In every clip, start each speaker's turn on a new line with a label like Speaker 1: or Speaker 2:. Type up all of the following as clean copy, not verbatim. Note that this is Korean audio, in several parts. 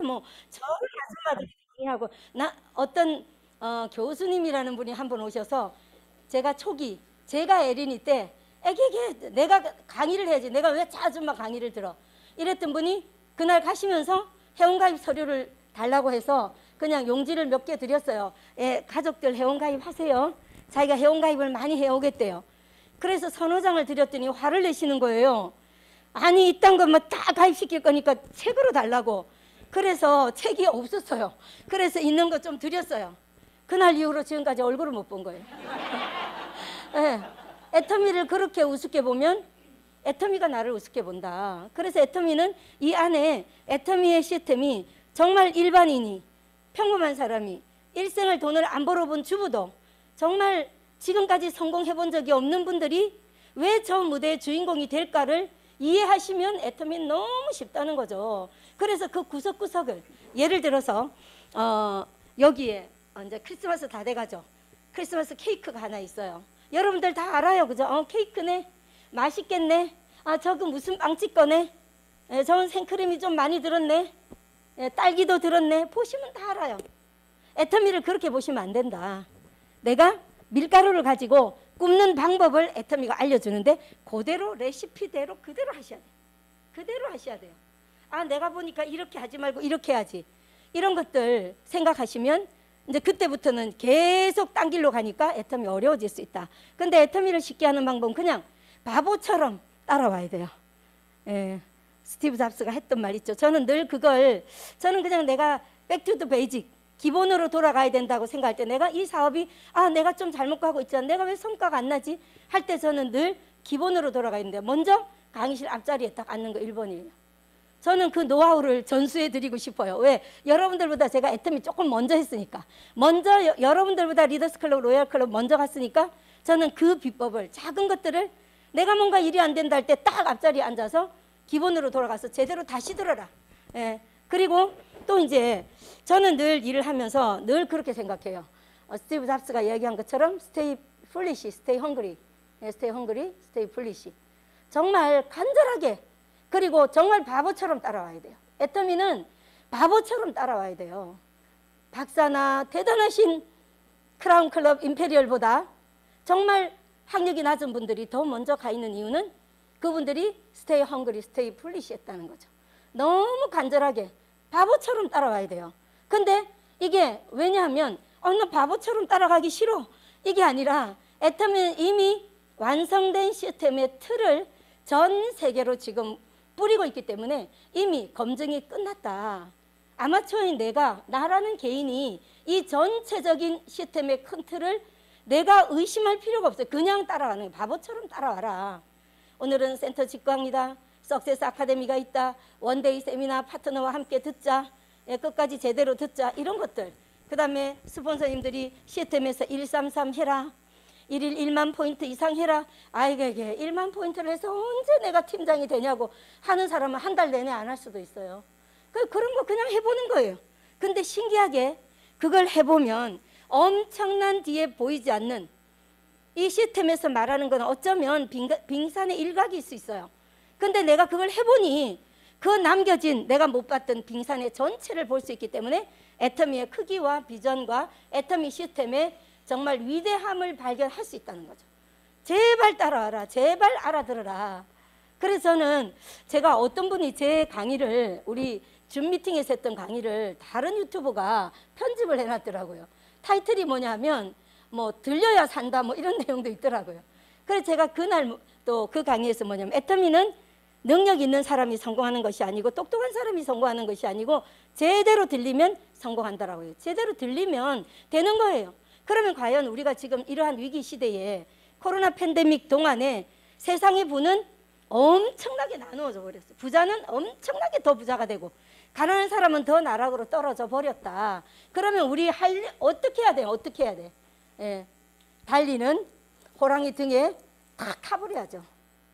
Speaker 1: 뭐 저런 아줌마들이 강의하고 나 어떤 교수님이라는 분이 한 번 오셔서 제가 초기 제가 에린이 때 애기게 내가 강의를 해야지 내가 왜 저 아줌마 강의를 들어 이랬던 분이 그날 가시면서 회원가입 서류를 달라고 해서 그냥 용지를 몇 개 드렸어요. 예, 가족들 회원가입 하세요. 자기가 회원가입을 많이 해오겠대요. 그래서 선호장을 드렸더니 화를 내시는 거예요. 아니 이딴 것만 다 가입시킬 거니까 책으로 달라고. 그래서 책이 없었어요. 그래서 있는 거 좀 드렸어요. 그날 이후로 지금까지 얼굴을 못 본 거예요. 네. 애터미를 그렇게 우습게 보면 애터미가 나를 우습게 본다. 그래서 애터미는 이 안에 애터미의 시스템이 정말 일반인이 평범한 사람이 일생을 돈을 안 벌어본 주부도 정말 지금까지 성공해 본 적이 없는 분들이 왜 저 무대의 주인공이 될까를 이해하시면 애터미는 너무 쉽다는 거죠. 그래서 그 구석구석을 예를 들어서 여기에 이제 크리스마스 다 돼가죠. 크리스마스 케이크가 하나 있어요. 여러분들 다 알아요, 그죠? 케이크네, 맛있겠네. 아 저거 무슨 빵집 거네. 저건 생크림이 좀 많이 들었네. 딸기도 들었네. 보시면 다 알아요. 애터미를 그렇게 보시면 안 된다. 내가 밀가루를 가지고 굽는 방법을 애터미가 알려주는데 그대로 레시피대로 그대로 하셔야 돼요. 그대로 하셔야 돼요. 아 내가 보니까 이렇게 하지 말고 이렇게 하지. 이런 것들 생각하시면 이제 그때부터는 계속 딴 길로 가니까 애터미 어려워질 수 있다. 근데 애터미를 쉽게 하는 방법은 그냥 바보처럼 따라와야 돼요. 예, 스티브 잡스가 했던 말 있죠. 저는 늘 그걸 저는 그냥 내가 백투더 베이직 기본으로 돌아가야 된다고 생각할 때 내가 이 사업이 내가 좀 잘못 가고 있잖아. 내가 왜 성과가 안 나지? 할 때 저는 늘 기본으로 돌아가야 되는데 먼저 강의실 앞자리에 딱 앉는 거 1번이에요. 저는 그 노하우를 전수해 드리고 싶어요. 왜? 여러분들보다 제가 애터미 조금 먼저 했으니까. 먼저 여러분들보다 리더스클럽, 로얄클럽 먼저 갔으니까 저는 그 비법을 작은 것들을 내가 뭔가 일이 안 된다 할 때 딱 앞자리에 앉아서 기본으로 돌아가서 제대로 다시 들어라. 예. 그리고 또 이제 저는 늘 일을 하면서 늘 그렇게 생각해요. 스티브 잡스가 이야기한 것처럼 stay foolish, stay hungry. stay hungry, stay foolish. 정말 간절하게 그리고 정말 바보처럼 따라와야 돼요. 애터미는 바보처럼 따라와야 돼요. 박사나 대단하신 크라운 클럽 임페리얼보다 정말 학력이 낮은 분들이 더 먼저 가 있는 이유는 그분들이 stay hungry, stay foolish 했다는 거죠. 너무 간절하게 바보처럼 따라와야 돼요. 근데 이게 왜냐하면 나 바보처럼 따라가기 싫어. 이게 아니라 애터미는 이미 완성된 시스템의 틀을 전 세계로 지금 뿌리고 있기 때문에 이미 검증이 끝났다. 아마추어인 나라는 개인이 이 전체적인 시스템의 큰 틀을 내가 의심할 필요가 없어요. 그냥 따라가는 거예요. 바보처럼 따라와라. 오늘은 센터 직광이다. 석세스 아카데미가 있다. 원데이 세미나 파트너와 함께 듣자. 끝까지 제대로 듣자. 이런 것들. 그 다음에 스폰서님들이 시스템에서 133 해라. 1일 1만 포인트 이상 해라. 이게 1만 포인트를 해서 언제 내가 팀장이 되냐고 하는 사람은 한 달 내내 안 할 수도 있어요. 그런 거 그냥 해보는 거예요. 근데 신기하게 그걸 해보면 엄청난 뒤에 보이지 않는 이 시스템에서 말하는 건 어쩌면 빙산의 일각일 수 있어요. 근데 내가 그걸 해보니 그 남겨진 내가 못 봤던 빙산의 전체를 볼 수 있기 때문에 애터미의 크기와 비전과 애터미 시스템의 정말 위대함을 발견할 수 있다는 거죠. 제발 따라와라. 제발 알아들어라. 그래서 저는 제가 어떤 분이 제 강의를 우리 줌 미팅에서 했던 강의를 다른 유튜버가 편집을 해놨더라고요. 타이틀이 뭐냐면 뭐 들려야 산다 뭐 이런 내용도 있더라고요. 그래서 제가 그날 또 그 강의에서 뭐냐면 애터미는 능력 있는 사람이 성공하는 것이 아니고 똑똑한 사람이 성공하는 것이 아니고 제대로 들리면 성공한다라고요. 제대로 들리면 되는 거예요. 그러면 과연 우리가 지금 이러한 위기 시대에 코로나 팬데믹 동안에 세상의 부는 엄청나게 나누어져 버렸어요. 부자는 엄청나게 더 부자가 되고 가난한 사람은 더 나락으로 떨어져 버렸다. 그러면 우리 어떻게 해야 돼요? 어떻게 해야 돼? 예. 달리는 호랑이 등에 탁 타버려야죠.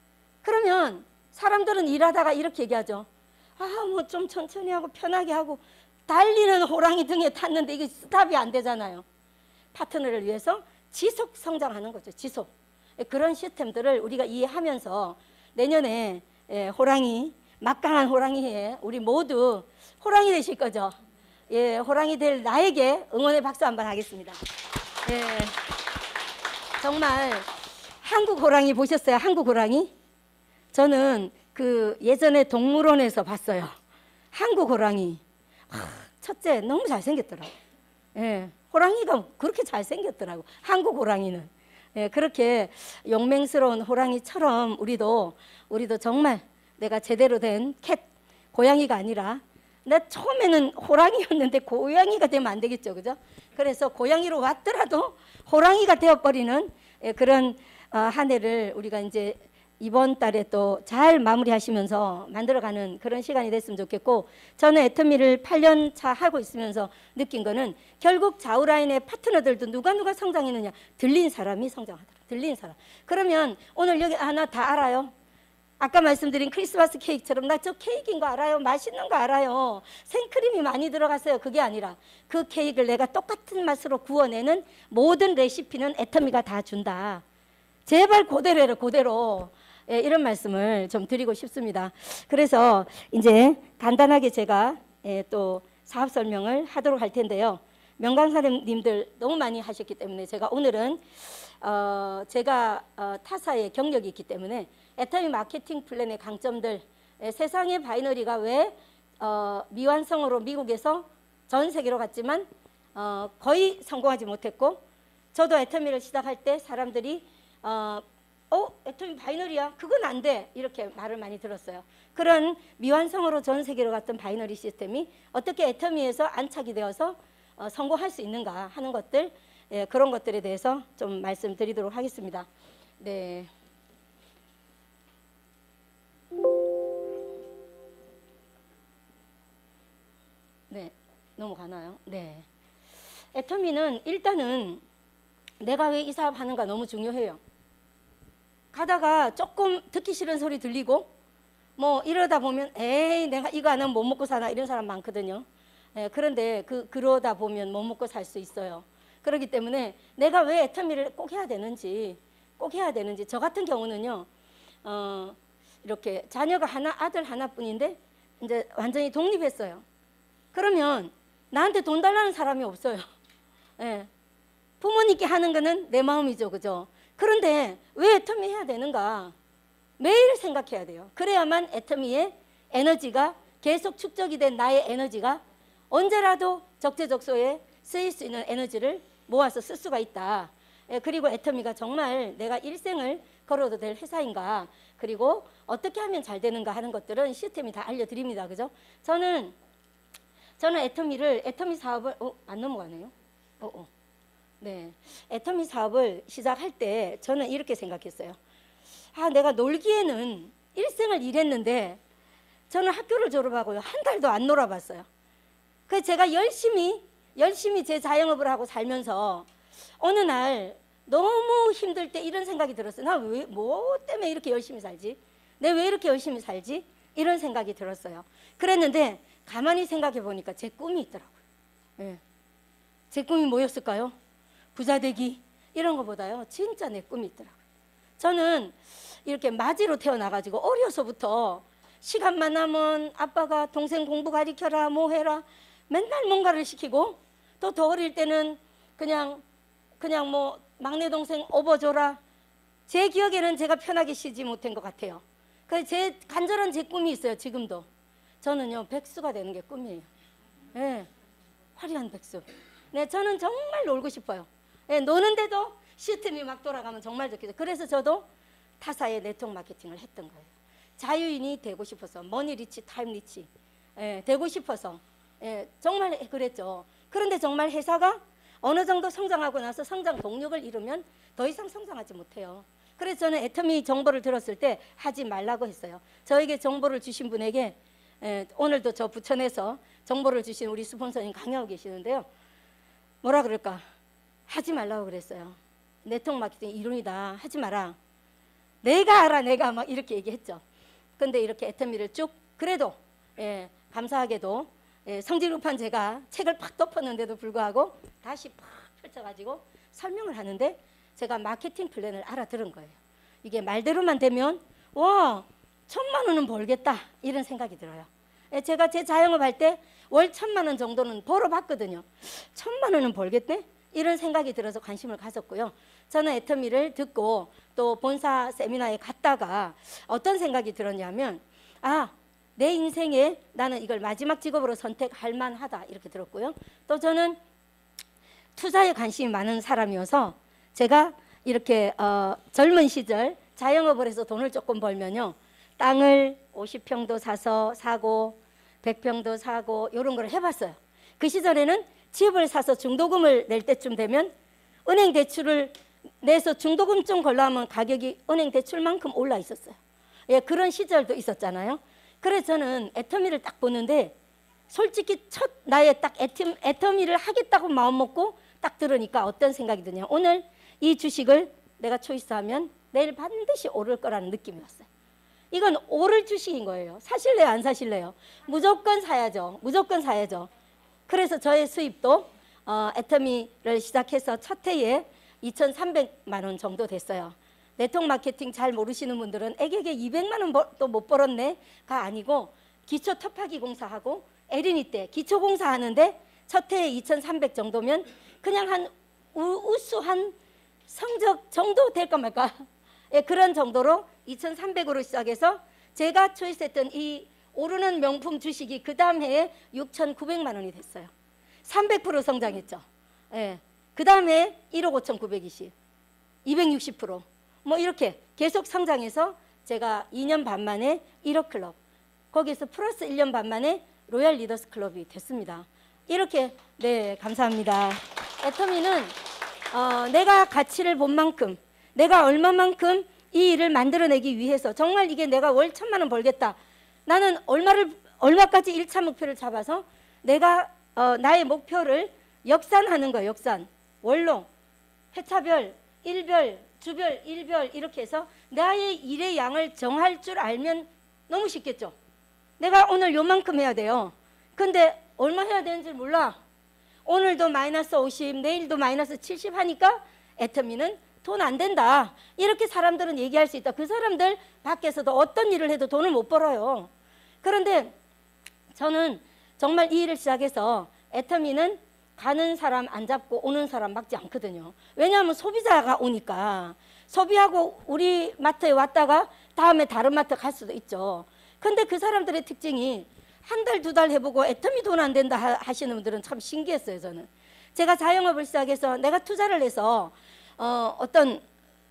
Speaker 1: 그러면 사람들은 일하다가 이렇게 얘기하죠. 뭐 좀 천천히 하고 편하게 하고 달리는 호랑이 등에 탔는데 이게 스탑이 안 되잖아요. 파트너를 위해서 지속 성장하는 거죠. 지속. 그런 시스템들을 우리가 이해하면서 내년에 호랑이 막강한 호랑이에 우리 모두 호랑이 되실 거죠? 예, 호랑이 될 나에게 응원의 박수 한번 하겠습니다. 예, 정말 한국 호랑이 보셨어요? 한국 호랑이? 저는 그 예전에 동물원에서 봤어요. 한국 호랑이. 첫째 너무 잘생겼더라고. 예, 호랑이가 그렇게 잘생겼더라고. 한국 호랑이는. 예, 그렇게 용맹스러운 호랑이처럼 우리도 정말 내가 제대로 된 캣, 고양이가 아니라 나 처음에는 호랑이였는데 고양이가 되면 안 되겠죠, 그죠? 그래서 고양이로 왔더라도 호랑이가 되어버리는 그런 한 해를 우리가 이제 이번 달에 또 잘 마무리하시면서 만들어가는 그런 시간이 됐으면 좋겠고, 저는 애터미를 8년 차 하고 있으면서 느낀 거는 결국 좌우라인의 파트너들도 누가 성장했느냐, 들린 사람이 성장하더라. 들린 사람. 그러면 오늘 여기 하나 다 알아요. 아까 말씀드린 크리스마스 케이크처럼 나 저 케이크인 거 알아요. 맛있는 거 알아요. 생크림이 많이 들어갔어요. 그게 아니라 그 케이크를 내가 똑같은 맛으로 구워내는 모든 레시피는 애터미가 다 준다. 제발 그대로 해라, 그대로. 예, 이런 말씀을 좀 드리고 싶습니다. 그래서 이제 간단하게 제가 또 사업 설명을 하도록 할 텐데요. 명강사님들 너무 많이 하셨기 때문에 제가 오늘은 제가 타사의 경력이 있기 때문에 애터미 마케팅 플랜의 강점들, 세상의 바이너리가 왜 미완성으로 미국에서 전 세계로 갔지만 거의 성공하지 못했고, 저도 애터미를 시작할 때 사람들이 애터미 바이너리야? 그건 안 돼. 이렇게 말을 많이 들었어요. 그런 미완성으로 전 세계로 갔던 바이너리 시스템이 어떻게 애터미에서 안착이 되어서 성공할 수 있는가 하는 것들, 그런 것들에 대해서 좀 말씀드리도록 하겠습니다. 네. 네, 넘어가나요? 네. 애터미는 일단은 내가 왜 이 사업 하는가 너무 중요해요. 가다가 조금 듣기 싫은 소리 들리고 뭐 이러다 보면 에이 내가 이거 안 하면 못 먹고 사나 이런 사람 많거든요. 그런데 그러다 보면 못 먹고 살 수 있어요. 그렇기 때문에 내가 왜 애터미를 꼭 해야 되는지 저 같은 경우는요, 이렇게 자녀가 아들 하나뿐인데 이제 완전히 독립했어요. 그러면 나한테 돈 달라는 사람이 없어요. 예. 부모님께 하는 거는 내 마음이죠, 그죠? 그런데 왜 애터미 해야 되는가? 매일 생각해야 돼요. 그래야만 애터미의 에너지가 계속 축적이 된 나의 에너지가 언제라도 적재적소에 쓰일 수 있는 에너지를 모아서 쓸 수가 있다. 그리고 애터미가 정말 내가 일생을 걸어도 될 회사인가, 그리고 어떻게 하면 잘 되는가 하는 것들은 시스템이 다 알려드립니다. 그죠? 저는 애터미 사업을 안 넘어가네요. 네, 애터미 사업을 시작할 때 저는 이렇게 생각했어요. 내가 놀기에는 일생을 일했는데 저는 학교를 졸업하고요, 한 달도 안 놀아봤어요. 그래서 제가 열심히 제 자영업을 하고 살면서 어느 날 너무 힘들 때 이런 생각이 들었어요. 나 뭐 때문에 이렇게 열심히 살지? 내가 왜 이렇게 열심히 살지? 이런 생각이 들었어요. 그랬는데 가만히 생각해 보니까 제 꿈이 있더라고요. 네. 제 꿈이 뭐였을까요? 부자 되기 이런 것보다요, 진짜 내 꿈이 있더라고요. 저는 이렇게 마지로 태어나가지고 어려서부터 시간만 나면 아빠가 동생 공부 가르쳐라 뭐 해라 맨날 뭔가를 시키고, 또 더 어릴 때는 그냥 뭐 막내 동생 업어줘라. 제 기억에는 제가 편하게 쉬지 못한 것 같아요. 그래서 간절한 제 꿈이 있어요. 지금도 저는요, 백수가 되는 게 꿈이에요. 네, 화려한 백수. 네, 저는 정말 놀고 싶어요. 네, 노는데도 시스템이 막 돌아가면 정말 좋겠어요. 그래서 저도 타사의 네트워크 마케팅을 했던 거예요. 자유인이 되고 싶어서, 머니 리치, 타임 리치, 되고 싶어서, 정말 그랬죠. 그런데 정말 회사가 어느 정도 성장하고 나서 성장 동력을 잃으면 더 이상 성장하지 못해요. 그래서 저는 애터미 정보를 들었을 때 하지 말라고 했어요. 저에게 정보를 주신 분에게 오늘도 저 부천에서 정보를 주신 우리 스폰서님 강의하고 계시는데요, 뭐라 그럴까? 하지 말라고 그랬어요. 네트워크 마케팅 이론이다. 하지 마라. 내가 알아, 내가 막 이렇게 얘기했죠. 근데 이렇게 애터미를 쭉, 그래도 감사하게도 성질급한 제가 책을 팍 덮었는데도 불구하고 다시 팍 펼쳐가지고 설명을 하는데 제가 마케팅 플랜을 알아들은 거예요. 이게 말대로만 되면 와 1,000만 원은 벌겠다 이런 생각이 들어요. 제가 제 자영업 할 때 월 1,000만 원 정도는 벌어봤거든요. 1,000만 원은 벌겠네? 이런 생각이 들어서 관심을 가졌고요. 저는 애터미를 듣고 또 본사 세미나에 갔다가 어떤 생각이 들었냐면, 아, 내 인생에 나는 이걸 마지막 직업으로 선택할 만하다 이렇게 들었고요. 또 저는 투자에 관심이 많은 사람이어서 제가 이렇게 젊은 시절 자영업을 해서 돈을 조금 벌면요, 땅을 50평도 사고 100평도 사고 이런 걸 해봤어요. 그 시절에는 집을 사서 중도금을 낼 때쯤 되면 은행 대출을 내서 중도금 좀 걸러하면 가격이 은행 대출만큼 올라 있었어요. 예, 그런 시절도 있었잖아요. 그래서 저는 애터미를 딱 보는데 솔직히 첫 나의 딱 애터미를 하겠다고 마음먹고 딱 들으니까 어떤 생각이 드냐, 오늘 이 주식을 내가 초이스하면 내일 반드시 오를 거라는 느낌이 왔어요. 이건 오를 주식인 거예요. 사실래요, 안 사실래요? 무조건 사야죠. 무조건 사야죠. 그래서 저의 수입도 애터미를 시작해서 첫 해에 2,300만 원 정도 됐어요. 네트워크 마케팅 잘 모르시는 분들은 애게게 200만 원도 못 벌었네가 아니고 기초 터파기 공사하고 에리니 때 기초 공사하는데 첫 해에 2,300 정도면 그냥 한 우수한 성적 정도 될까 말까. 예, 그런 정도로 2,300으로 시작해서 제가 초이스했던 이 오르는 명품 주식이 그 다음 해에 6,900만 원이 됐어요. 300% 성장했죠. 예. 그 다음에 1억 5,920, 260%. 뭐 이렇게 계속 성장해서 제가 2년 반 만에 1억 클럽, 거기서 플러스 1년 반 만에 로얄 리더스 클럽이 됐습니다. 이렇게, 네, 감사합니다. 애터미는 내가 가치를 본 만큼, 내가 얼마만큼 이 일을 만들어내기 위해서 정말 이게 내가 월 1,000만 원 벌겠다. 나는 얼마까지 1차 목표를 잡아서 내가 나의 목표를 역산하는 거예요. 역산. 월로, 회차별, 일별, 주별, 일별 이렇게 해서 나의 일의 양을 정할 줄 알면 너무 쉽겠죠. 내가 오늘 요만큼 해야 돼요. 근데 얼마 해야 되는지 몰라. 오늘도 마이너스 50, 내일도 마이너스 70 하니까 애터미는 돈 안 된다. 이렇게 사람들은 얘기할 수 있다. 그 사람들 밖에서도 어떤 일을 해도 돈을 못 벌어요. 그런데 저는 정말 이 일을 시작해서 애터미는 가는 사람 안 잡고 오는 사람 막지 않거든요. 왜냐하면 소비자가 오니까 소비하고 우리 마트에 왔다가 다음에 다른 마트 갈 수도 있죠. 근데 그 사람들의 특징이 한 달, 두 달 해보고 애터미 돈 안 된다 하시는 분들은 참 신기했어요. 저는 제가 자영업을 시작해서 내가 투자를 해서 어떤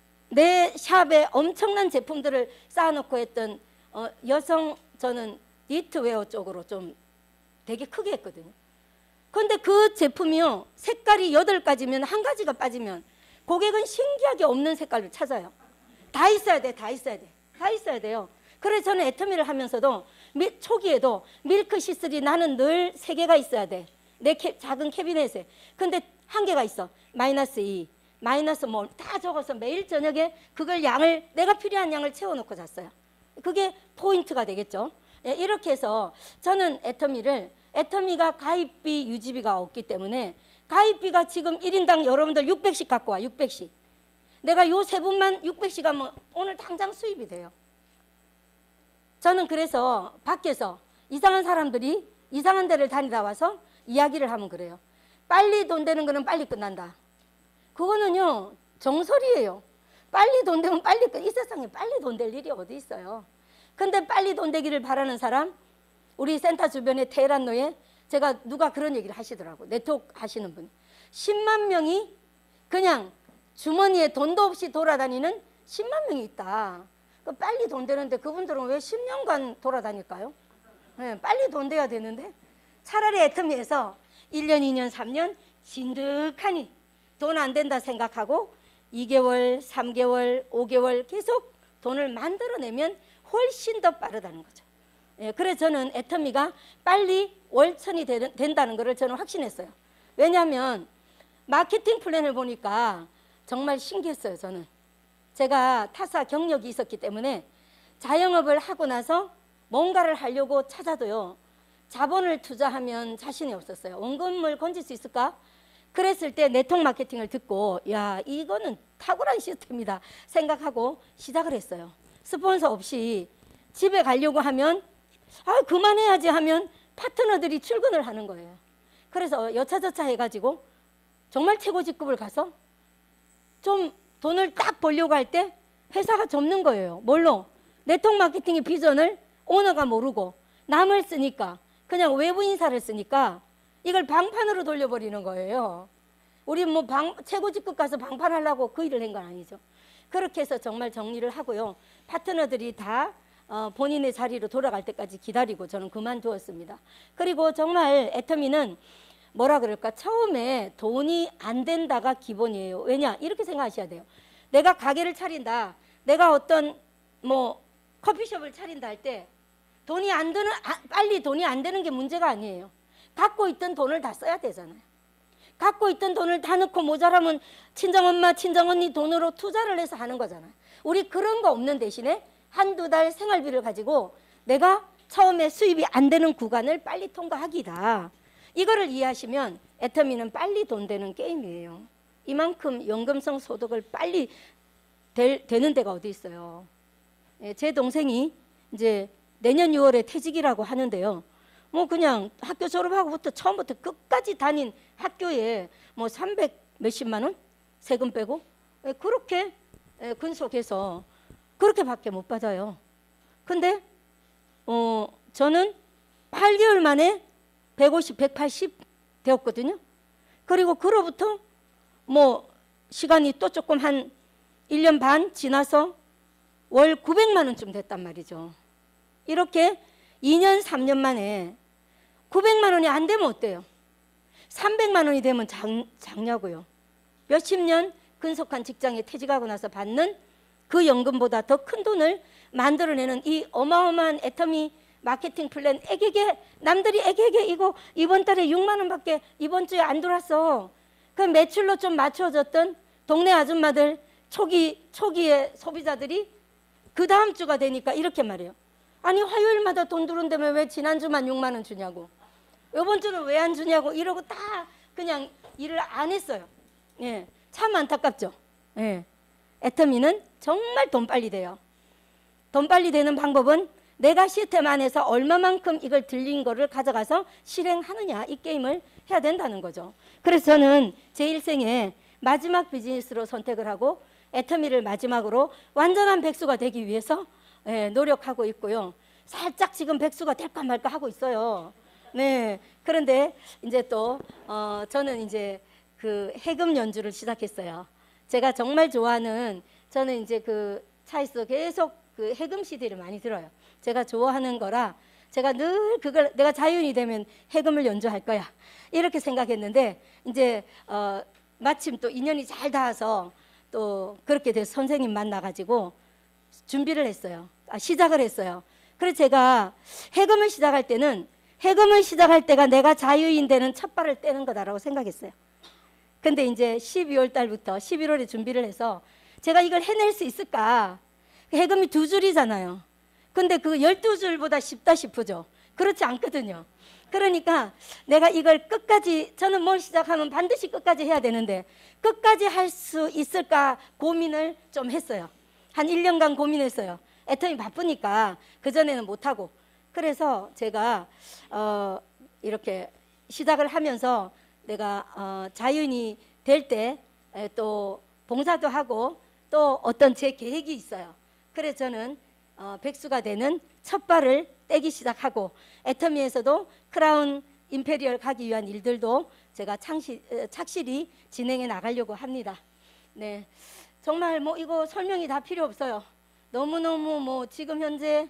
Speaker 1: 내 샵에 엄청난 제품들을 쌓아놓고 했던 여성, 저는 니트웨어 쪽으로 좀 되게 크게 했거든요. 근데 그 제품이요, 색깔이 8가지면 한 가지가 빠지면 고객은 신기하게 없는 색깔을 찾아요. 다 있어야 돼, 다 있어야 돼, 다 있어야 돼요. 그래서 저는 애터미를 하면서도 초기에도 밀크시슬이 나는 늘 3개가 있어야 돼, 내 작은 캐비넷에. 근데 한 개가 있어, 마이너스 2, 마이너스 뭐 다 적어서 매일 저녁에 그걸 양을, 내가 필요한 양을 채워놓고 잤어요. 그게 포인트가 되겠죠. 예, 이렇게 해서 저는 애터미가 가입비 유지비가 없기 때문에 가입비가 지금 1인당 여러분들 600씩 갖고 와. 600씩. 내가 요 세 분만 600씩 하면 오늘 당장 수입이 돼요. 저는 그래서 밖에서 이상한 사람들이 이상한 데를 다니다 와서 이야기를 하면 그래요. 빨리 돈 되는 거는 빨리 끝난다. 그거는요, 정설이에요. 빨리 돈 되면 빨리 이 세상에 빨리 돈 될 일이 어디 있어요. 근데 빨리 돈 되기를 바라는 사람, 우리 센터 주변에 테헤란로에 제가 누가 그런 얘기를 하시더라고. 네트워크 하시는 분. 10만 명이 그냥 주머니에 돈도 없이 돌아다니는 10만 명이 있다. 빨리 돈 되는데 그분들은 왜 10년간 돌아다닐까요? 네, 빨리 돈 돼야 되는데 차라리 애터미에서 1년, 2년, 3년 진득하니 돈 안 된다 생각하고 2개월, 3개월, 5개월 계속 돈을 만들어내면 훨씬 더 빠르다는 거죠. 예, 그래서 저는 애터미가 빨리 월천이 된다는 것을 저는 확신했어요. 왜냐하면 마케팅 플랜을 보니까 정말 신기했어요. 저는 제가 타사 경력이 있었기 때문에 자영업을 하고 나서 뭔가를 하려고 찾아도요, 자본을 투자하면 자신이 없었어요. 원금을 건질 수 있을까? 그랬을 때 네트워크 마케팅을 듣고, 야, 이거는 탁월한 시스템이다 생각하고 시작을 했어요. 스폰서 없이 집에 가려고 하면 아, 그만해야지 하면 파트너들이 출근을 하는 거예요. 그래서 여차저차 해가지고 정말 최고 직급을 가서 좀 돈을 딱 벌려고 할 때 회사가 접는 거예요. 뭘로? 네트워크 마케팅의 비전을 오너가 모르고 남을 쓰니까, 그냥 외부 인사를 쓰니까 이걸 방판으로 돌려버리는 거예요. 우리 뭐 최고 직급 가서 방판하려고 그 일을 한 건 아니죠. 그렇게 해서 정말 정리를 하고요. 파트너들이 다 본인의 자리로 돌아갈 때까지 기다리고 저는 그만두었습니다. 그리고 정말 애터미는 뭐라 그럴까, 처음에 돈이 안 된다가 기본이에요. 왜냐, 이렇게 생각하셔야 돼요. 내가 가게를 차린다, 내가 어떤 뭐 커피숍을 차린다 할 때 돈이 안 드는, 빨리 돈이 안 되는 게 문제가 아니에요. 갖고 있던 돈을 다 써야 되잖아요. 갖고 있던 돈을 다 넣고 모자라면 친정엄마, 친정언니 돈으로 투자를 해서 하는 거잖아요. 우리 그런 거 없는 대신에 한두 달 생활비를 가지고 내가 처음에 수입이 안 되는 구간을 빨리 통과하기다. 이거를 이해하시면 애터미는 빨리 돈 되는 게임이에요. 이만큼 연금성 소득을 빨리 되는 데가 어디 있어요. 제 동생이 이제 내년 6월에 퇴직이라고 하는데요. 뭐 그냥 학교 졸업하고부터 처음부터 끝까지 다닌 학교에 뭐 300 몇십만 원 세금 빼고 그렇게 근속해서 그렇게밖에 못 받아요. 근데 저는 8개월 만에 150, 180 되었거든요. 그리고 그로부터 뭐 시간이 또 조금 한 1년 반 지나서 월 900만 원쯤 됐단 말이죠. 이렇게 2년, 3년 만에 900만 원이 안 되면 어때요? 300만 원이 되면 작냐고요. 몇십 년 근속한 직장에 퇴직하고 나서 받는 그 연금보다 더 큰 돈을 만들어내는 이 어마어마한 애터미 마케팅 플랜, 애게게 남들이 애게게 이거 이번 달에 6만 원밖에 이번 주에 안 들어왔어. 그 매출로 좀 맞춰졌던 동네 아줌마들, 초기의 소비자들이 그 다음 주가 되니까 이렇게 말해요. 아니 화요일마다 돈 들어온다면 왜 지난주만 6만 원 주냐고, 이번 주는 왜 안 주냐고 이러고 다 그냥 일을 안 했어요. 예, 참 안타깝죠. 예, 애터미는 정말 돈 빨리 돼요. 돈 빨리 되는 방법은 내가 시스템 안에서 얼마만큼 이걸 들린 거를 가져가서 실행하느냐, 이 게임을 해야 된다는 거죠. 그래서 저는 제 일생에 마지막 비즈니스로 선택을 하고 애터미를 마지막으로 완전한 백수가 되기 위해서 노력하고 있고요. 살짝 지금 백수가 될까 말까 하고 있어요. 네. 그런데 이제 또 저는 이제 그 해금 연주를 시작했어요. 제가 정말 좋아하는, 저는 이제 그 차에서 계속 그 해금 CD를 많이 들어요. 제가 좋아하는 거라 제가 늘 그걸 내가 자연이 되면 해금을 연주할 거야 이렇게 생각했는데, 이제 마침 또 인연이 잘 닿아서 또 그렇게 돼서 선생님 만나가지고 준비를 했어요. 시작을 했어요. 그래서 제가 해금을 시작할 때는 해금을 시작할 때가 내가 자유인 되는 첫 발을 떼는 거다라고 생각했어요. 근데 이제 12월 달부터 11월에 준비를 해서 제가 이걸 해낼 수 있을까? 해금이 2줄이잖아요. 근데 그 12줄보다 쉽다 싶으죠. 그렇지 않거든요. 그러니까 내가 이걸 끝까지, 저는 뭘 시작하면 반드시 끝까지 해야 되는데 끝까지 할 수 있을까 고민을 좀 했어요. 한 1년간 고민했어요. 애터미 바쁘니까 그전에는 못하고. 그래서 제가 이렇게 시작을 하면서 내가 자연이 될 때 또 봉사도 하고 또 어떤 제 계획이 있어요. 그래서 저는 백수가 되는 첫 발을 떼기 시작하고 애터미에서도 크라운 임페리얼 가기 위한 일들도 제가 착실히 진행해 나가려고 합니다. 네, 정말 뭐 이거 설명이 다 필요 없어요. 너무너무 뭐 지금 현재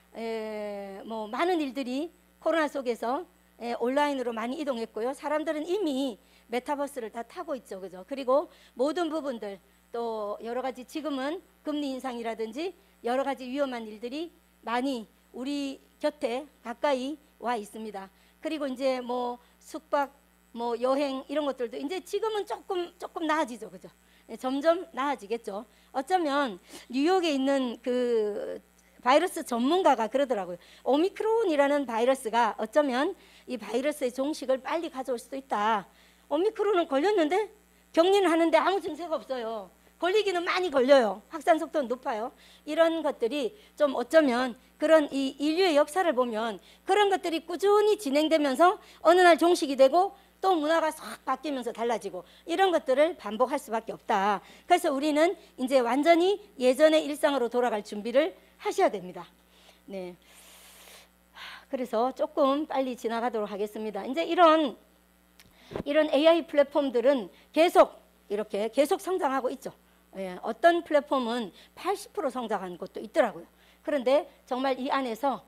Speaker 1: 뭐 많은 일들이 코로나 속에서 온라인으로 많이 이동했고요. 사람들은 이미 메타버스를 다 타고 있죠, 그죠? 그리고 모든 부분들 또 여러 가지 지금은 금리 인상이라든지 여러 가지 위험한 일들이 많이 우리 곁에 가까이 와 있습니다. 그리고 이제 뭐 숙박, 뭐 여행 이런 것들도 이제 지금은 조금 나아지죠, 그죠? 점점 나아지겠죠. 어쩌면 뉴욕에 있는 그 바이러스 전문가가 그러더라고요. 오미크론이라는 바이러스가 어쩌면 이 바이러스의 종식을 빨리 가져올 수도 있다. 오미크론은 걸렸는데 격리는 하는데 아무 증세가 없어요. 걸리기는 많이 걸려요. 확산 속도는 높아요. 이런 것들이 좀 어쩌면 그런 이 인류의 역사를 보면 그런 것들이 꾸준히 진행되면서 어느 날 종식이 되고 또 문화가 싹 바뀌면서 달라지고 이런 것들을 반복할 수밖에 없다. 그래서 우리는 이제 완전히 예전의 일상으로 돌아갈 준비를 하셔야 됩니다. 네. 그래서 조금 빨리 지나가도록 하겠습니다. 이제 이런 AI 플랫폼들은 계속 성장하고 있죠. 예, 어떤 플랫폼은 80% 성장한 것도 있더라고요. 그런데 정말 이 안에서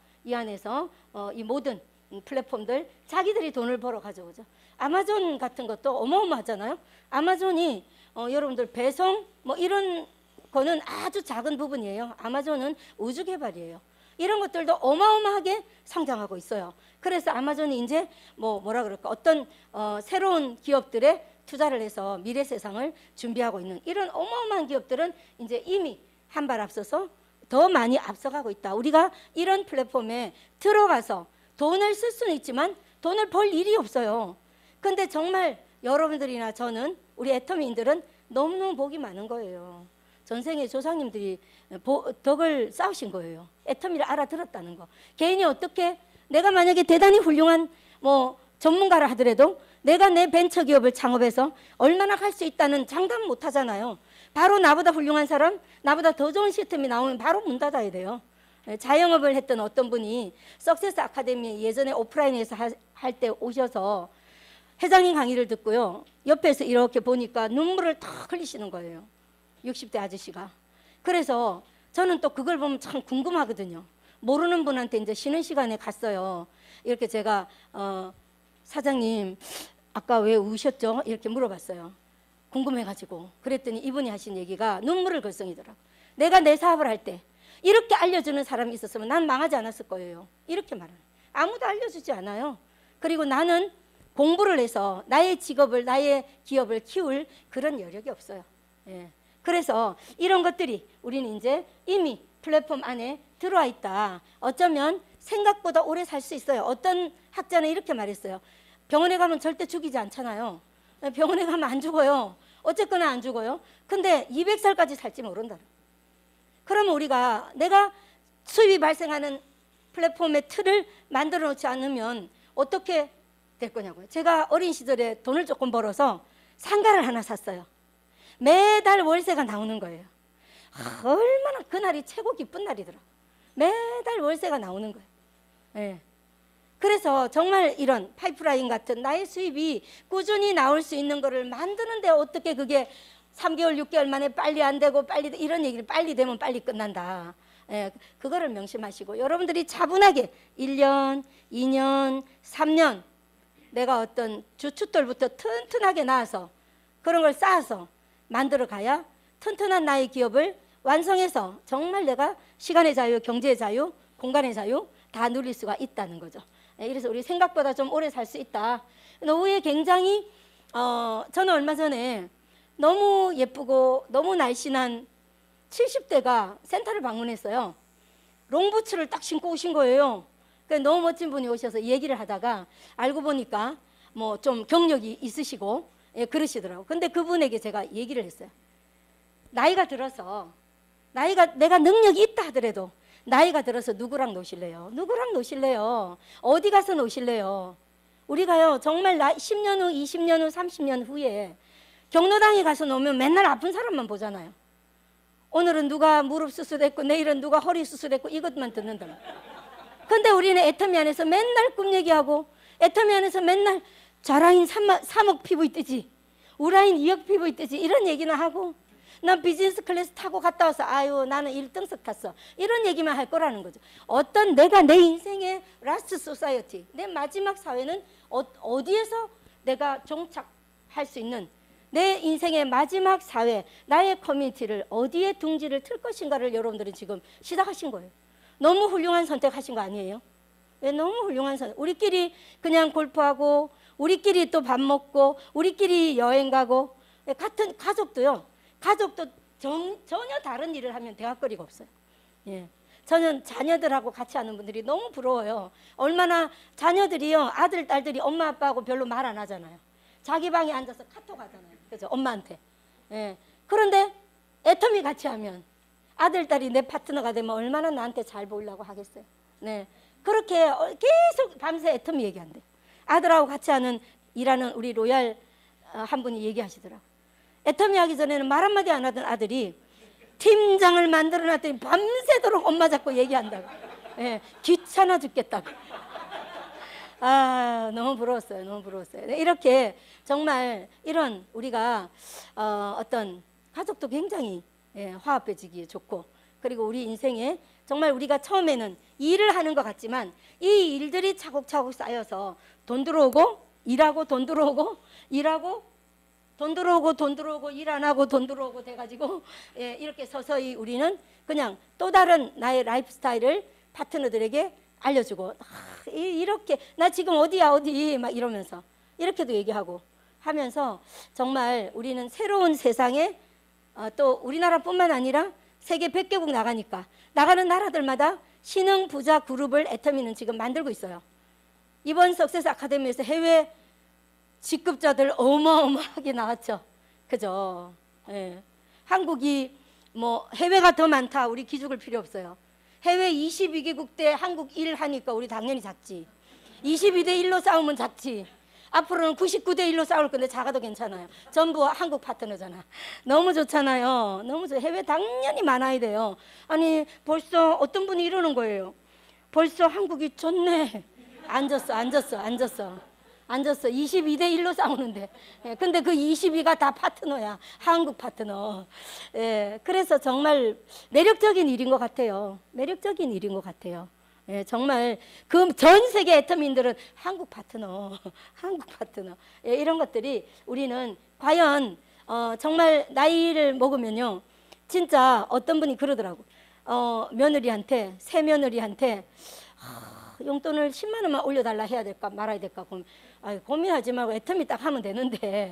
Speaker 1: 이 모든 플랫폼들 자기들이 돈을 벌어 가져오죠. 아마존 같은 것도 어마어마하잖아요. 아마존이 여러분들 배송 뭐 이런 거는 아주 작은 부분이에요. 아마존은 우주 개발이에요. 이런 것들도 어마어마하게 성장하고 있어요. 그래서 아마존이 이제 뭐라 그럴까 어떤 새로운 기업들에 투자를 해서 미래 세상을 준비하고 있는 이런 어마어마한 기업들은 이제 이미 한 발 앞서서 더 많이 앞서가고 있다. 우리가 이런 플랫폼에 들어가서 돈을 쓸 수는 있지만 돈을 벌 일이 없어요. 근데 정말 여러분들이나 저는 우리 애터미인들은 너무너무 복이 많은 거예요. 전생에 조상님들이 덕을 쌓으신 거예요. 애터미를 알아들었다는 거. 개인이 어떻게 내가 만약에 대단히 훌륭한 전문가를 하더라도 내가 내 벤처기업을 창업해서 얼마나 갈 수 있다는 장담 못 하잖아요. 바로 나보다 훌륭한 사람, 나보다 더 좋은 시스템이 나오면 바로 문 닫아야 돼요. 자영업을 했던 어떤 분이 석세스 아카데미 예전에 오프라인에서 할 때 오셔서 회장님 강의를 듣고요. 옆에서 이렇게 보니까 눈물을 탁 흘리시는 거예요. 60대 아저씨가. 그래서 저는 또 그걸 보면 참 궁금하거든요. 모르는 분한테 이제 쉬는 시간에 갔어요. 이렇게 제가 사장님 아까 왜 우셨죠? 이렇게 물어봤어요. 궁금해가지고. 그랬더니 이분이 하신 얘기가 눈물을 글썽이더라고요. 내가 내 사업을 할 때 이렇게 알려주는 사람이 있었으면 난 망하지 않았을 거예요. 이렇게 말하는. 아무도 알려주지 않아요. 그리고 나는 공부를 해서 나의 직업을 나의 기업을 키울 그런 여력이 없어요. 예. 그래서 이런 것들이 우리는 이제 이미 플랫폼 안에 들어와 있다. 어쩌면 생각보다 오래 살 수 있어요. 어떤 학자는 이렇게 말했어요. 병원에 가면 절대 죽이지 않잖아요. 병원에 가면 안 죽어요. 어쨌거나 안 죽어요. 근데 200살까지 살지 모른다. 그러면 우리가 내가 수입이 발생하는 플랫폼의 틀을 만들어 놓지 않으면 어떻게 될 거냐고요. 제가 어린 시절에 돈을 조금 벌어서 상가를 하나 샀어요. 매달 월세가 나오는 거예요. 얼마나 그날이 최고 기쁜 날이더라. 매달 월세가 나오는 거예요. 예. 그래서 정말 이런 파이프라인 같은 나의 수입이 꾸준히 나올 수 있는 거를 만드는데 어떻게 그게 3개월, 6개월 만에 빨리 안 되고 빨리 이런 얘기를 빨리 되면 빨리 끝난다. 예, 그거를 명심하시고 여러분들이 차분하게 1년, 2년, 3년 내가 어떤 주춧돌부터 튼튼하게 나와서 그런 걸 쌓아서 만들어 가야 튼튼한 나의 기업을 완성해서 정말 내가 시간의 자유, 경제의 자유, 공간의 자유 다 누릴 수가 있다는 거죠. 그래서 우리 생각보다 좀 오래 살 수 있다. 노후에 굉장히 저는 얼마 전에 너무 예쁘고 너무 날씬한 70대가 센터를 방문했어요. 롱부츠를 딱 신고 오신 거예요. 너무 멋진 분이 오셔서 얘기를 하다가 알고 보니까 뭐 좀 경력이 있으시고 그러시더라고요. 근데 그분에게 제가 얘기를 했어요. 나이가 들어서 내가 능력이 있다 하더라도 나이가 들어서 누구랑 노실래요? 누구랑 노실래요? 어디 가서 노실래요? 우리가요 정말 10년 후, 20년 후, 30년 후에 경로당에 가서 놓으면 맨날 아픈 사람만 보잖아요. 오늘은 누가 무릎 수술했고 내일은 누가 허리 수술했고 이것만 듣는다. 근데 우리는 애터미 안에서 맨날 꿈 얘기하고 애터미 안에서 맨날 자라인 3억 피부 뜨지 우라인 2억 피부 뜨지 이런 얘기나 하고 난 비즈니스 클래스 타고 갔다 와서 아유 나는 1등석 탔어 이런 얘기만 할 거라는 거죠. 어떤 내가 내 인생의 라스트 소사이어티 내 마지막 사회는 어디에서 내가 종착할 수 있는 내 인생의 마지막 사회 나의 커뮤니티를 어디에 둥지를 틀 것인가를 여러분들은 지금 시작하신 거예요. 너무 훌륭한 선택하신 거 아니에요? 왜 너무 훌륭한 선택 우리끼리 그냥 골프하고 우리끼리 또 밥 먹고 우리끼리 여행 가고 같은 가족도 전혀 다른 일을 하면 대화거리가 없어요. 예. 저는 자녀들하고 같이 하는 분들이 너무 부러워요. 얼마나 자녀들이요 아들 딸들이 엄마 아빠하고 별로 말 안 하잖아요. 자기 방에 앉아서 카톡 하잖아요. 그죠? 엄마한테. 예. 그런데 애터미 같이 하면 아들, 딸이 내 파트너가 되면 얼마나 나한테 잘 보이려고 하겠어요. 네. 그렇게 계속 밤새 애터미 얘기한대. 아들하고 같이 일하는 우리 로얄 한 분이 얘기하시더라고요. 애터미 하기 전에는 말 한마디 안 하던 아들이 팀장을 만들어놨더니 밤새도록 엄마 잡고 얘기한다고. 예, 귀찮아 죽겠다고. 아, 너무 부러웠어요. 너무 부러웠어요. 네, 이렇게 정말 이런 우리가 어떤 가족도 굉장히 화합해지기에 좋고, 그리고 우리 인생에 정말 우리가 처음에는 일을 하는 것 같지만 이 일들이 차곡차곡 쌓여서 돈 들어오고 일하고 돈 들어오고 일하고 돈 들어오고 돈 들어오고 일 안 하고 돈 들어오고 돼가지고 이렇게 서서히 우리는 그냥 또 다른 나의 라이프 스타일을 파트너들에게 알려주고, 이렇게 나 지금 어디야 어디 막 이러면서 이렇게도 얘기하고 하면서 정말 우리는 새로운 세상에 또 우리나라뿐만 아니라 세계 100개국 나가니까 나가는 나라들마다 신흥 부자 그룹을 애터미는 지금 만들고 있어요. 이번 석세스 아카데미에서 해외 직급자들 어마어마하게 나왔죠. 그죠? 예. 한국이 뭐 해외가 더 많다 우리 기죽을 필요 없어요. 해외 22개국 대 한국 1 하니까 우리 당연히 작지. 22대 1로 싸우면 작지. 앞으로는 99대 1로 싸울 건데 작아도 괜찮아요. 전부 한국 파트너잖아. 너무 좋잖아요. 너무 좋아요. 해외 당연히 많아야 돼요. 아니 벌써 어떤 분이 이러는 거예요. 벌써 한국이 좋네. 앉았어. 22대 1로 싸우는데. 근데 그 22가 다 파트너야. 한국 파트너. 그래서 정말 매력적인 일인 것 같아요. 매력적인 일인 것 같아요. 정말 그 전 세계 애터미인들은 한국 파트너, 한국 파트너. 이런 것들이 우리는 과연 정말 나이를 먹으면요. 진짜 어떤 분이 그러더라고. 며느리한테, 새 며느리한테 용돈을 10만 원만 올려달라 해야 될까 말아야 될까 고민하지 말고 애터미 딱 하면 되는데.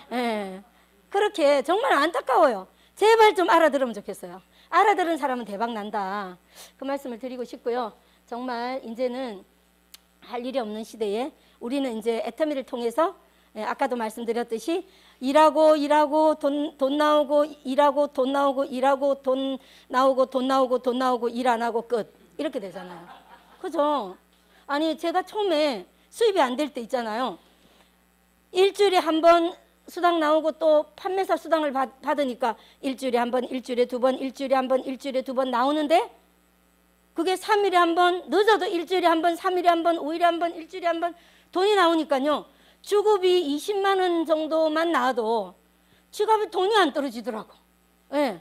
Speaker 1: 그렇게 정말 안타까워요. 제발 좀 알아들으면 좋겠어요. 알아들은 사람은 대박 난다. 그 말씀을 드리고 싶고요. 정말 이제는 할 일이 없는 시대에 우리는 이제 애터미를 통해서 아까도 말씀드렸듯이 일하고 돈 나오고 일하고 돈 나오고 일하고 돈 나오고 돈 나오고 돈 나오고 일 안 하고 끝 이렇게 되잖아요. 그죠? 아니 제가 처음에 수입이 안 될 때 있잖아요. 일주일에 한 번 수당 나오고 또 판매사 수당을 받으니까 일주일에 한 번, 일주일에 두 번, 일주일에 한 번, 일주일에 두 번 나오는데 그게 3일에 한 번, 늦어도 일주일에 한 번, 3일에 한 번, 5일에 한 번, 일주일에 한 번 돈이 나오니까요. 주급이 20만 원 정도만 나와도 지갑에 돈이 안 떨어지더라고. 예.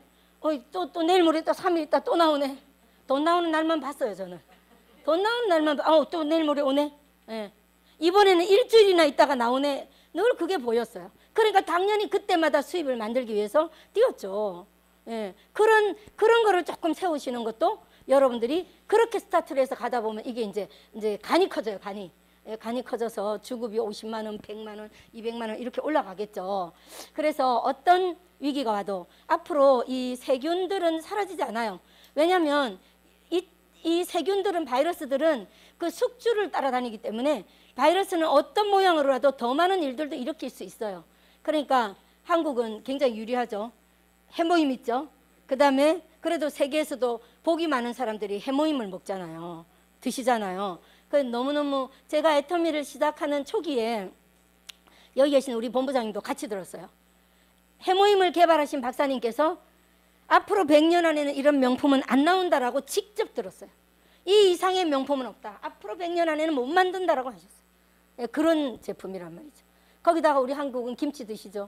Speaker 1: 또 내일 모레 또 3일 있다 또 나오네. 돈 나오는 날만 봤어요, 저는. 돈 나오는 날만 또 내일 모레 오네. 예. 이번에는 일주일이나 있다가 나오네. 늘 그게 보였어요. 그러니까 당연히 그때마다 수입을 만들기 위해서 뛰었죠. 예. 그런 거를 조금 세우시는 것도 여러분들이 그렇게 스타트를 해서 가다 보면 이게 이제 간이 커져요, 간이. 예, 간이 커져서 주급이 50만 원, 100만 원, 200만 원 이렇게 올라가겠죠. 그래서 어떤 위기가 와도 앞으로 이 세균들은 사라지지 않아요. 왜냐하면 이 세균들은 바이러스들은 그 숙주를 따라다니기 때문에 바이러스는 어떤 모양으로라도 더 많은 일들도 일으킬 수 있어요. 그러니까 한국은 굉장히 유리하죠. 해모임 있죠. 그 다음에 그래도 세계에서도 복이 많은 사람들이 해모임을 먹잖아요. 드시잖아요. 너무너무 제가 애터미를 시작하는 초기에 여기 계신 우리 본부장님도 같이 들었어요. 해모임을 개발하신 박사님께서 앞으로 100년 안에는 이런 명품은 안 나온다라고 직접 들었어요. 이 이상의 명품은 없다. 앞으로 100년 안에는 못 만든다라고 하셨어요. 그런 제품이란 말이죠. 거기다가 우리 한국은 김치 드시죠.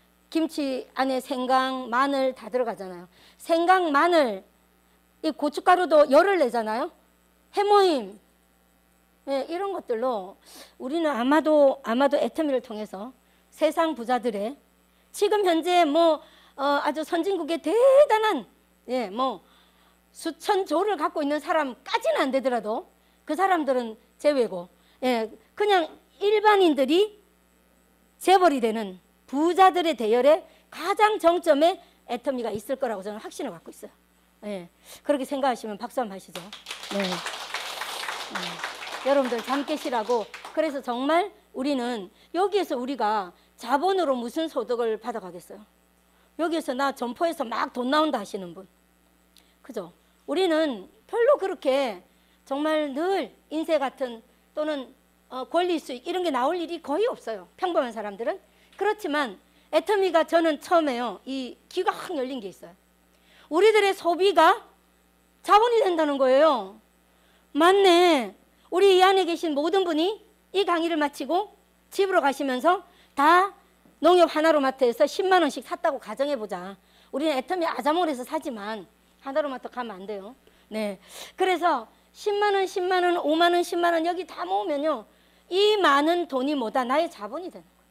Speaker 1: 김치 안에 생강, 마늘 다 들어가잖아요. 생강, 마늘, 이 고춧가루도 열을 내잖아요. 해모임, 이런 것들로 우리는 아마도 애터미를 통해서 세상 부자들의 지금 현재 아주 선진국의 대단한 수천 조를 갖고 있는 사람까지는 안 되더라도 그 사람들은 제외고 그냥 일반인들이 재벌이 되는 부자들의 대열에 가장 정점에 애터미가 있을 거라고 저는 확신을 갖고 있어요. 그렇게 생각하시면 박수 한번 하시죠. 여러분들 잠 깨시라고. 그래서 정말 우리는 여기에서 우리가 자본으로 무슨 소득을 받아가겠어요? 여기에서 나 점포에서 막 돈 나온다 하시는 분. 그죠? 우리는 별로 그렇게 정말 늘 인쇄 같은 또는 권리 수익 이런 게 나올 일이 거의 없어요. 평범한 사람들은. 그렇지만 애터미가 저는 처음에요. 이 귀가 확 열린 게 있어요. 우리들의 소비가 자본이 된다는 거예요. 맞네. 우리 이 안에 계신 모든 분이 이 강의를 마치고 집으로 가시면서 다 농협 하나로마트에서 10만 원씩 샀다고 가정해보자. 우리는 애터미 아자몰에서 사지만 하나로마트 가면 안 돼요. 네. 그래서 10만 원, 10만 원, 5만 원, 10만 원 여기 다 모으면요. 이 많은 돈이 뭐다? 나의 자본이 되는 거예요.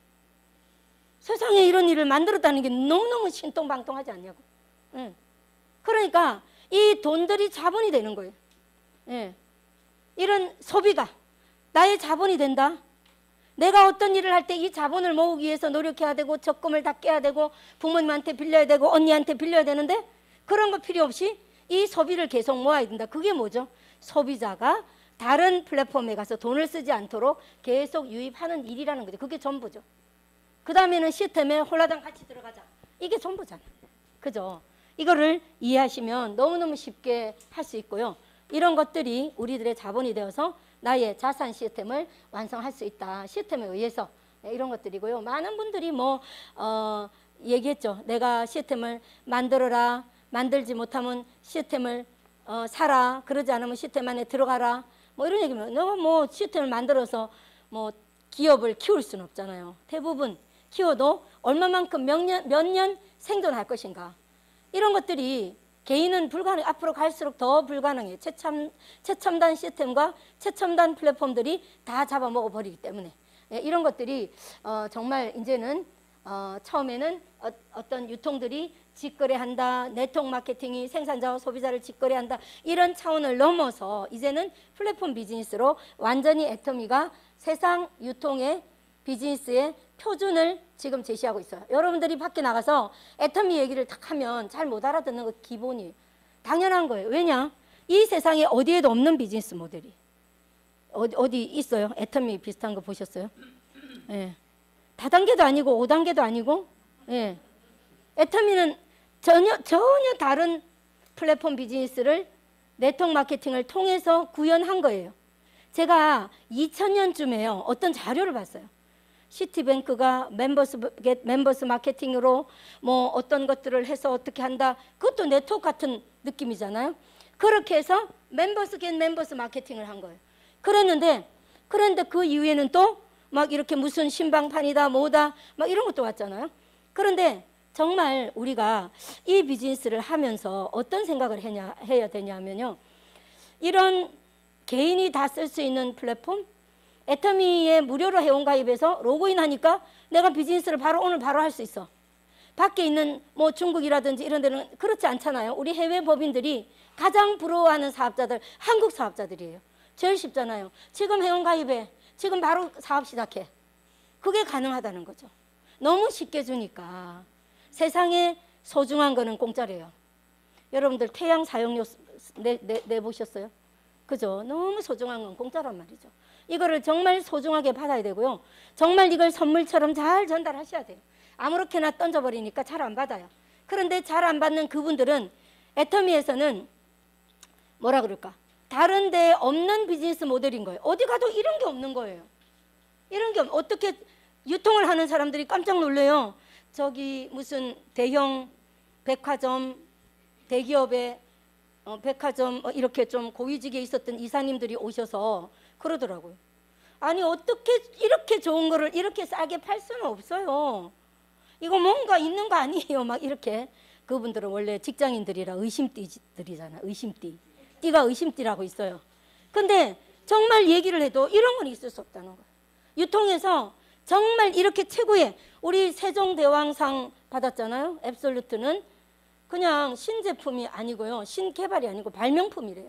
Speaker 1: 세상에 이런 일을 만들었다는 게 너무너무 신통방통하지 않냐고. 네. 그러니까 이 돈들이 자본이 되는 거예요. 네. 이런 소비가 나의 자본이 된다. 내가 어떤 일을 할 때 이 자본을 모으기 위해서 노력해야 되고 적금을 다 깨야 되고 부모님한테 빌려야 되고 언니한테 빌려야 되는데 그런 거 필요 없이 이 소비를 계속 모아야 된다. 그게 뭐죠? 소비자가 다른 플랫폼에 가서 돈을 쓰지 않도록 계속 유입하는 일이라는 거죠. 그게 전부죠. 그 다음에는 시스템에 홀라당 같이 들어가자. 이게 전부잖아. 그죠? 이거를 이해하시면 너무너무 쉽게 할 수 있고요. 이런 것들이 우리들의 자본이 되어서 나의 자산 시스템을 완성할 수 있다. 시스템에 의해서 이런 것들이고요. 많은 분들이 얘기했죠. 내가 시스템을 만들어라. 만들지 못하면 시스템을 사라. 그러지 않으면 시스템 안에 들어가라. 뭐 이런 얘기면 너가 뭐 시스템을 만들어서 뭐 기업을 키울 수는 없잖아요. 대부분 키워도 얼마만큼 몇 년 생존할 것인가. 이런 것들이 개인은 불가능, 앞으로 갈수록 더 불가능해요. 최첨단 시스템과 최첨단 플랫폼들이 다 잡아먹어 버리기 때문에. 예, 이런 것들이 정말 이제는 처음에는 어떤 유통들이 직거래한다, 네트워크 마케팅이 생산자와 소비자를 직거래한다, 이런 차원을 넘어서 이제는 플랫폼 비즈니스로 완전히 애터미가 세상 유통의 비즈니스의 표준을 지금 제시하고 있어요. 여러분들이 밖에 나가서 애터미 얘기를 딱 하면 잘 못 알아듣는 거 기본이에요. 당연한 거예요. 왜냐? 이 세상에 어디에도 없는 비즈니스 모델이 어디 있어요? 애터미 비슷한 거 보셨어요? 예. 다단계도 아니고 5단계도 아니고, 예. 애터미는 전혀 다른 플랫폼 비즈니스를 네트워크 마케팅을 통해서 구현한 거예요. 제가 2000년쯤에요. 어떤 자료를 봤어요. 시티뱅크가 멤버스 마케팅으로 뭐 어떤 것들을 해서 어떻게 한다. 그것도 네트워크 같은 느낌이잖아요. 그렇게 해서 멤버스 마케팅을 한 거예요. 그런데 그 이후에는 또 막 이렇게 무슨 신방판이다 뭐다 막 이런 것도 왔잖아요. 그런데 정말 우리가 이 비즈니스를 하면서 어떤 생각을 해야 되냐면요. 이런 개인이 다 쓸 수 있는 플랫폼, 애터미에 무료로 회원가입해서 로그인 하니까 내가 비즈니스를 오늘 바로 할 수 있어. 밖에 있는 뭐 중국이라든지 이런 데는 그렇지 않잖아요. 우리 해외 법인들이 가장 부러워하는 사업자들, 한국 사업자들이에요. 제일 쉽잖아요. 지금 회원가입해. 지금 바로 사업 시작해. 그게 가능하다는 거죠. 너무 쉽게 주니까. 세상에 소중한 거는 공짜래요. 여러분들 태양 사용료 내보셨어요? 그죠? 너무 소중한 건 공짜란 말이죠. 이거를 정말 소중하게 받아야 되고요. 정말 이걸 선물처럼 잘 전달하셔야 돼요. 아무렇게나 던져버리니까 잘 안 받아요. 그런데 잘 안 받는 그분들은 애터미에서는 뭐라 그럴까? 다른 데 없는 비즈니스 모델인 거예요. 어디 가도 이런 게 없는 거예요. 이런 게 어떻게 유통을 하는 사람들이 깜짝 놀래요. 저기 무슨 대형 백화점, 대기업의 백화점 이렇게 좀 고위직에 있었던 이사님들이 오셔서 그러더라고요. 아니 어떻게 이렇게 좋은 거를 이렇게 싸게 팔 수는 없어요. 이거 뭔가 있는 거 아니에요. 막 이렇게. 그분들은 원래 직장인들이라 의심띠들이잖아. 의심띠. 띠가 의심띠라고 있어요. 근데 정말 얘기를 해도 이런 건 있을 수 없다는 거예요. 유통에서 정말 이렇게 최고의 우리 세종대왕상 받았잖아요. 앱솔루트는 그냥 신제품이 아니고요. 신개발이 아니고 발명품이래요.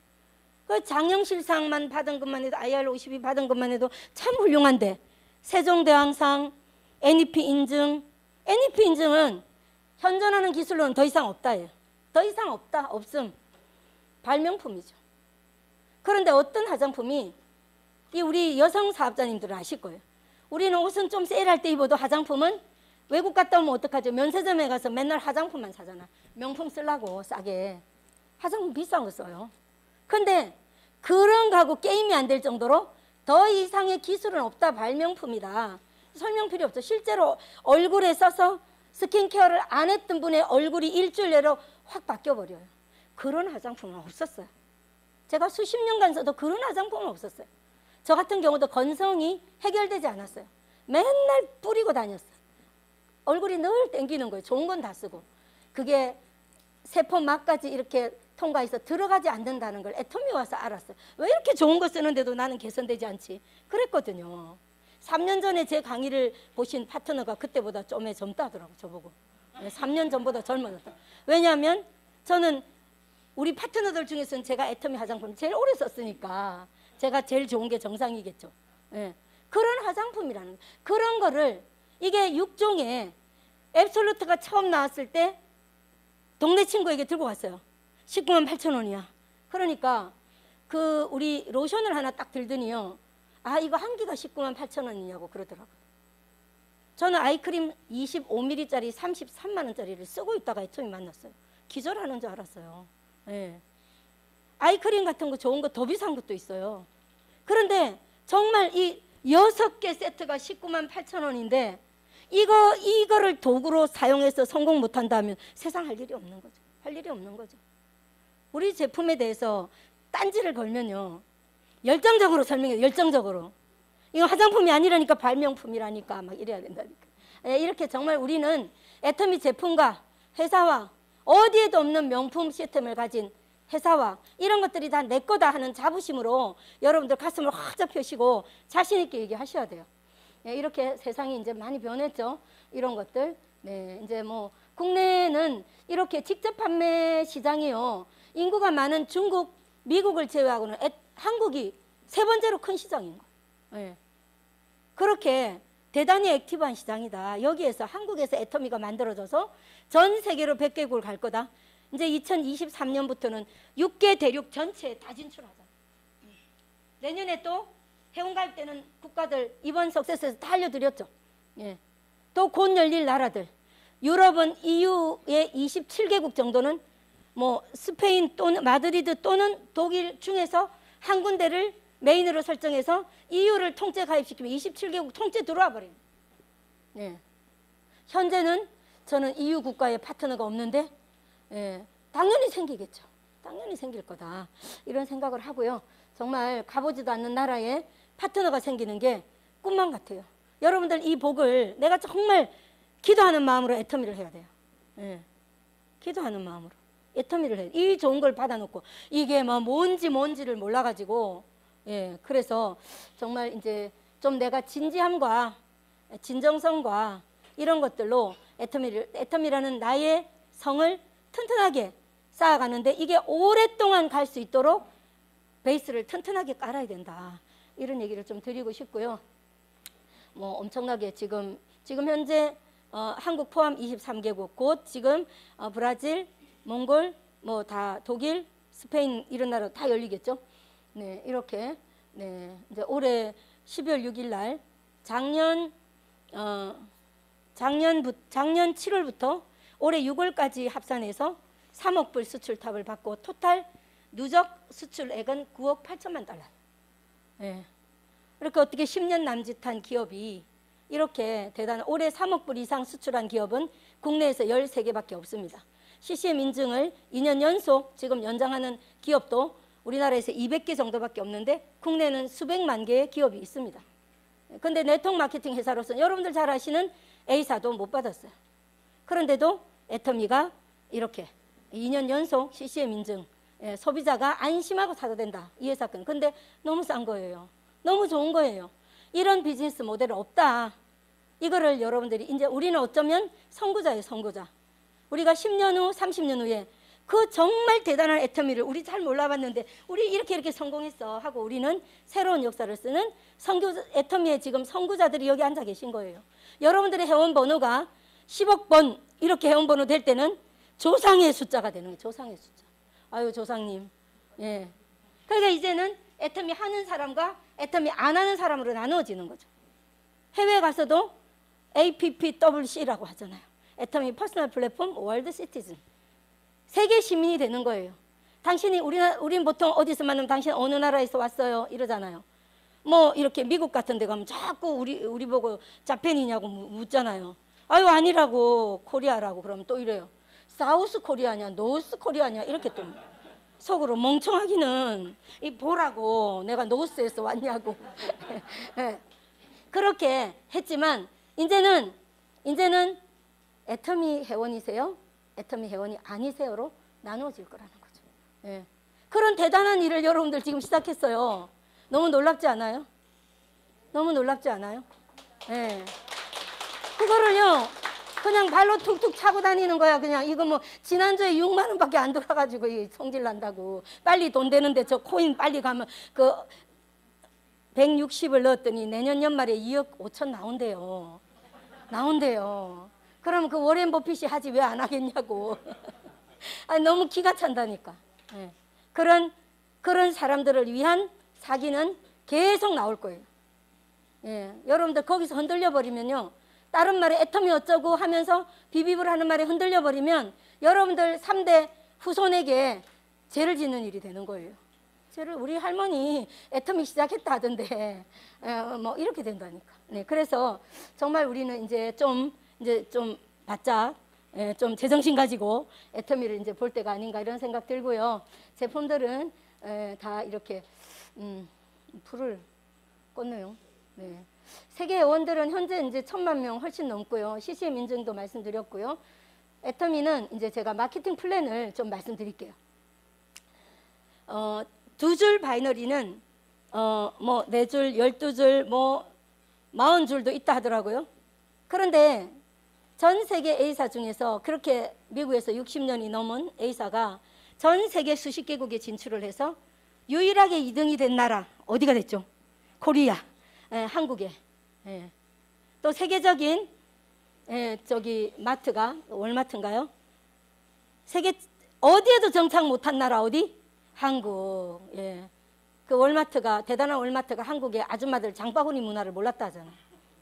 Speaker 1: 그 장영실상만 받은 것만 해도 IR52 받은 것만 해도 참 훌륭한데 세종대왕상, NEP 인증, NEP 인증은 현존하는 기술로는 더 이상 없다예요. 더 이상 없음. 발명품이죠. 그런데 어떤 화장품이 이 우리 여성 사업자님들은 아실 거예요. 우리는 옷은 좀 세일할 때 입어도 화장품은 외국 갔다 오면 어떡하죠? 면세점에 가서 맨날 화장품만 사잖아. 명품 쓰려고 싸게. 화장품 비싼 거 써요. 근데 그런 거하고 게임이 안 될 정도로 더 이상의 기술은 없다. 발명품이다. 설명 필요 없죠. 실제로 얼굴에 써서 스킨케어를 안 했던 분의 얼굴이 일주일 내로 확 바뀌어버려요. 그런 화장품은 없었어요. 제가 수십 년간 써도 그런 화장품은 없었어요. 저 같은 경우도 건성이 해결되지 않았어요. 맨날 뿌리고 다녔어요. 얼굴이 늘 땡기는 거예요. 좋은 건 다 쓰고. 그게 세포막까지 이렇게 통과해서 들어가지 않는다는 걸 애터미 와서 알았어요. 왜 이렇게 좋은 거 쓰는데도 나는 개선되지 않지? 그랬거든요. 3년 전에 제 강의를 보신 파트너가 그때보다 좀 젊다더라고, 저보고. 3년 전보다 젊어졌다. 왜냐하면 저는 우리 파트너들 중에서는 제가 애터미 화장품을 제일 오래 썼으니까 제가 제일 좋은 게 정상이겠죠. 예. 그런 화장품이라는, 그런 거를, 이게 6종에 앱솔루트가 처음 나왔을 때 동네 친구에게 들고 갔어요. 19만 8천 원이야. 그러니까 그 우리 로션을 하나 딱 들더니요, 아, 이거 한 개가 19만 8천 원이냐고 그러더라고요. 저는 아이크림 25ml짜리 33만 원짜리를 쓰고 있다가 애터미 만났어요. 기절하는 줄 알았어요. 예. 아이크림 같은 거 좋은 거 더 비싼 것도 있어요. 그런데 정말 이 6개 세트가 19만 8천 원인데 이거를 도구로 사용해서 성공 못한다면 세상 할 일이 없는 거죠. 할 일이 없는 거죠. 우리 제품에 대해서 딴지를 걸면요, 열정적으로 설명해요. 열정적으로. 이거 화장품이 아니라니까 발명품이라니까 막 이래야 된다니까. 예, 이렇게 정말 우리는 애터미 제품과 회사와 어디에도 없는 명품 시스템을 가진 회사와 이런 것들이 다 내 거다 하는 자부심으로 여러분들 가슴을 활짝 펴시고 자신 있게 얘기하셔야 돼요. 예, 이렇게 세상이 이제 많이 변했죠. 이런 것들. 네, 이제 뭐 국내에는 이렇게 직접 판매 시장이요, 인구가 많은 중국, 미국을 제외하고는 한국이 세 번째로 큰 시장인 거예요. 예. 그렇게 대단히 액티브한 시장이다. 여기에서 한국에서 애터미가 만들어져서 전 세계로 100개국을 갈 거다. 이제 2023년부터는 6개 대륙 전체에 다 진출하자. 내년에 또 회원 가입 되는 국가들 이번 석세스에서 다 알려드렸죠. 예. 또 곧 열릴 나라들. 유럽은 EU의 27개국 정도는 뭐 스페인 또는 마드리드 또는 독일 중에서 한 군데를 메인으로 설정해서 EU를 통째 가입시키면 27개국 통째 들어와 버립니다. 예. 현재는 저는 EU 국가에 파트너가 없는데, 예, 당연히 생기겠죠. 당연히 생길 거다. 이런 생각을 하고요. 정말 가보지도 않는 나라에 파트너가 생기는 게 꿈만 같아요. 여러분들 이 복을 내가 정말 기도하는 마음으로 애터미를 해야 돼요. 예. 기도하는 마음으로 애터미를 해요. 이 좋은 걸 받아놓고 이게 뭐 뭔지를 몰라가지고, 예, 그래서 정말 이제 좀 내가 진지함과 진정성과 이런 것들로 애터미라는 나의 성을 튼튼하게 쌓아가는데 이게 오랫동안 갈 수 있도록 베이스를 튼튼하게 깔아야 된다. 이런 얘기를 좀 드리고 싶고요. 뭐 엄청나게 지금 현재 한국 포함 23개국, 곧 지금 브라질, 몽골, 뭐 다 독일, 스페인 이런 나라 다 열리겠죠. 네, 이렇게 네, 이제 올해 12월 6일 날 작년 7월부터 올해 6월까지 합산해서 3억 불 수출탑을 받고 토탈 누적 수출액은 9억 8천만 달러. 예. 이렇게 어떻게 10년 남짓한 기업이 이렇게 대단한, 올해 3억 불 이상 수출한 기업은 국내에서 13개밖에 없습니다. CCM 인증을 2년 연속 지금 연장하는 기업도 우리나라에서 200개 정도밖에 없는데 국내는 수백만 개의 기업이 있습니다. 그런데 네트워크 마케팅 회사로서는 여러분들 잘 아시는 A사도 못 받았어요. 그런데도 애터미가 이렇게 2년 연속 CCM 인증, 예, 소비자가 안심하고 사도 된다. 이 회사 건. 근데 너무 싼 거예요. 너무 좋은 거예요. 이런 비즈니스 모델은 없다. 이거를 여러분들이 이제 우리는 어쩌면 선구자예요, 선구자. 우리가 10년 후, 30년 후에 그 정말 대단한 애터미를 우리 잘 몰라봤는데 우리 이렇게 성공했어 하고 우리는 새로운 역사를 쓰는 애터미의 지금 선구자들이 여기 앉아 계신 거예요. 여러분들의 회원 번호가 10억 번 이렇게 회원 번호 될 때는 조상의 숫자가 되는 거예요. 조상의 숫자. 아유, 조상님. 예. 그러니까 이제는 애터미 하는 사람과 애터미 안 하는 사람으로 나누어지는 거죠. 해외에 가서도 APPWC라고 하잖아요. 애터미 퍼스널 플랫폼 월드 시티즌. 세계 시민이 되는 거예요. 당신이 우린 보통 어디서 만나면 당신 어느 나라에서 왔어요? 이러잖아요. 뭐 이렇게 미국 같은 데 가면 자꾸 우리 보고 자펜이냐고 묻잖아요. 아유 아니라고 코리아라고 그러면 또 이래요. 사우스 코리아냐 노스 코리아냐 이렇게 또 속으로 멍청하기는 이 보라고 내가 노스에서 왔냐고 네. 그렇게 했지만 이제는 애터미 회원이세요? 애터미 회원이 아니세요로 나누어질 거라는 거죠. 네. 그런 대단한 일을 여러분들 지금 시작했어요. 너무 놀랍지 않아요? 너무 놀랍지 않아요? 네. 그거를요 그냥 발로 툭툭 차고 다니는 거야. 그냥 이거 뭐 지난주에 6만 원밖에 안 들어가지고 성질 난다고. 빨리 돈 되는데 저 코인 빨리 가면 그 160을 넣었더니 내년 연말에 2억 5천 나온대요. 나온대요. 그럼 그 워렌 버핏이 하지 왜 안 하겠냐고. 아니, 너무 기가 찬다니까. 네. 그런 사람들을 위한 사기는 계속 나올 거예요. 예, 여러분들 거기서 흔들려 버리면요. 다른 말에 애터미 어쩌고 하면서 비비블 하는 말에 흔들려 버리면 여러분들 3대 후손에게 죄를 짓는 일이 되는 거예요. 죄를 우리 할머니 애터미 시작했다 하던데 뭐 이렇게 된다니까. 네, 그래서 정말 우리는 이제 좀 바짝 좀 제정신 가지고 애터미를 이제 볼 때가 아닌가 이런 생각 들고요. 제품들은 다 이렇게 불을 껐네요. 네. 세계 회원들은 현재 이제 1,000만 명 훨씬 넘고요. CCM 인증도 말씀드렸고요. 애터미는 이제 제가 마케팅 플랜을 좀 말씀드릴게요. 2줄 바이너리는 뭐 4줄, 12줄, 뭐 40줄도 있다 하더라고요. 그런데 전 세계 A사 중에서 그렇게 미국에서 60년이 넘은 A사가 전 세계 수십 개국에 진출을 해서 유일하게 2등이 된 나라 어디가 됐죠? 코리아, 한국에. 또 세계적인 저기 마트가 월마트인가요? 세계 어디에도 정착 못한 나라 어디? 한국. 그 월마트가 대단한 월마트가 한국의 아줌마들 장바구니 문화를 몰랐다 하잖아요.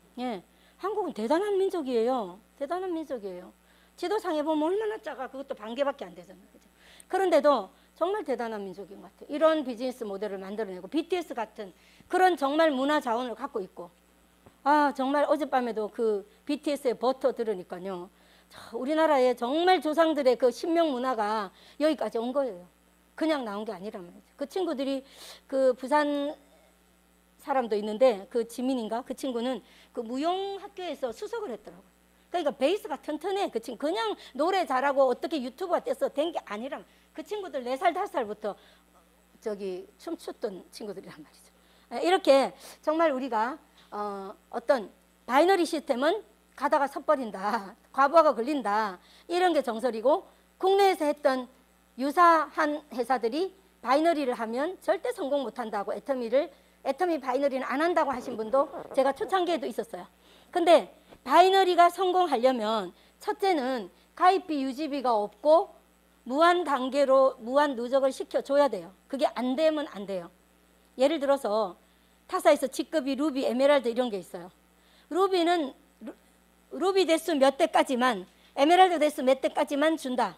Speaker 1: 한국은 대단한 민족이에요. 대단한 민족이에요. 지도상에 보면 얼마나 작아. 그것도 반 개밖에 안 되잖아요. 그죠? 그런데도 정말 대단한 민족인 것 같아요. 이런 비즈니스 모델을 만들어내고 BTS 같은 그런 정말 문화 자원을 갖고 있고 아 정말 어젯밤에도 그 BTS의 버터 들으니까요. 우리나라의 정말 조상들의 그 신명 문화가 여기까지 온 거예요. 그냥 나온 게 아니란 말이죠. 그 친구들이 그 부산 사람도 있는데 그 지민인가? 그 친구는 그 무용학교에서 수석을 했더라고요. 그러니까 베이스가 튼튼해. 그 친구 그냥 노래 잘하고 어떻게 유튜브가 돼서 된 게 아니라 그 친구들 4살, 5살부터 저기 춤췄던 친구들이란 말이죠. 이렇게 정말 우리가 어떤 바이너리 시스템은 가다가 섰버린다. 과부하가 걸린다. 이런 게 정설이고 국내에서 했던 유사한 회사들이 바이너리를 하면 절대 성공 못한다고 애터미 바이너리는 안 한다고 하신 분도 제가 초창기에도 있었어요. 근데 바이너리가 성공하려면 첫째는 가입비 유지비가 없고 무한 단계로 무한 누적을 시켜줘야 돼요. 그게 안 되면 안 돼요. 예를 들어서 타사에서 G급이 루비, 에메랄드 이런 게 있어요. 루비는 루비 대수 몇 대까지만 에메랄드 대수 몇 대까지만 준다.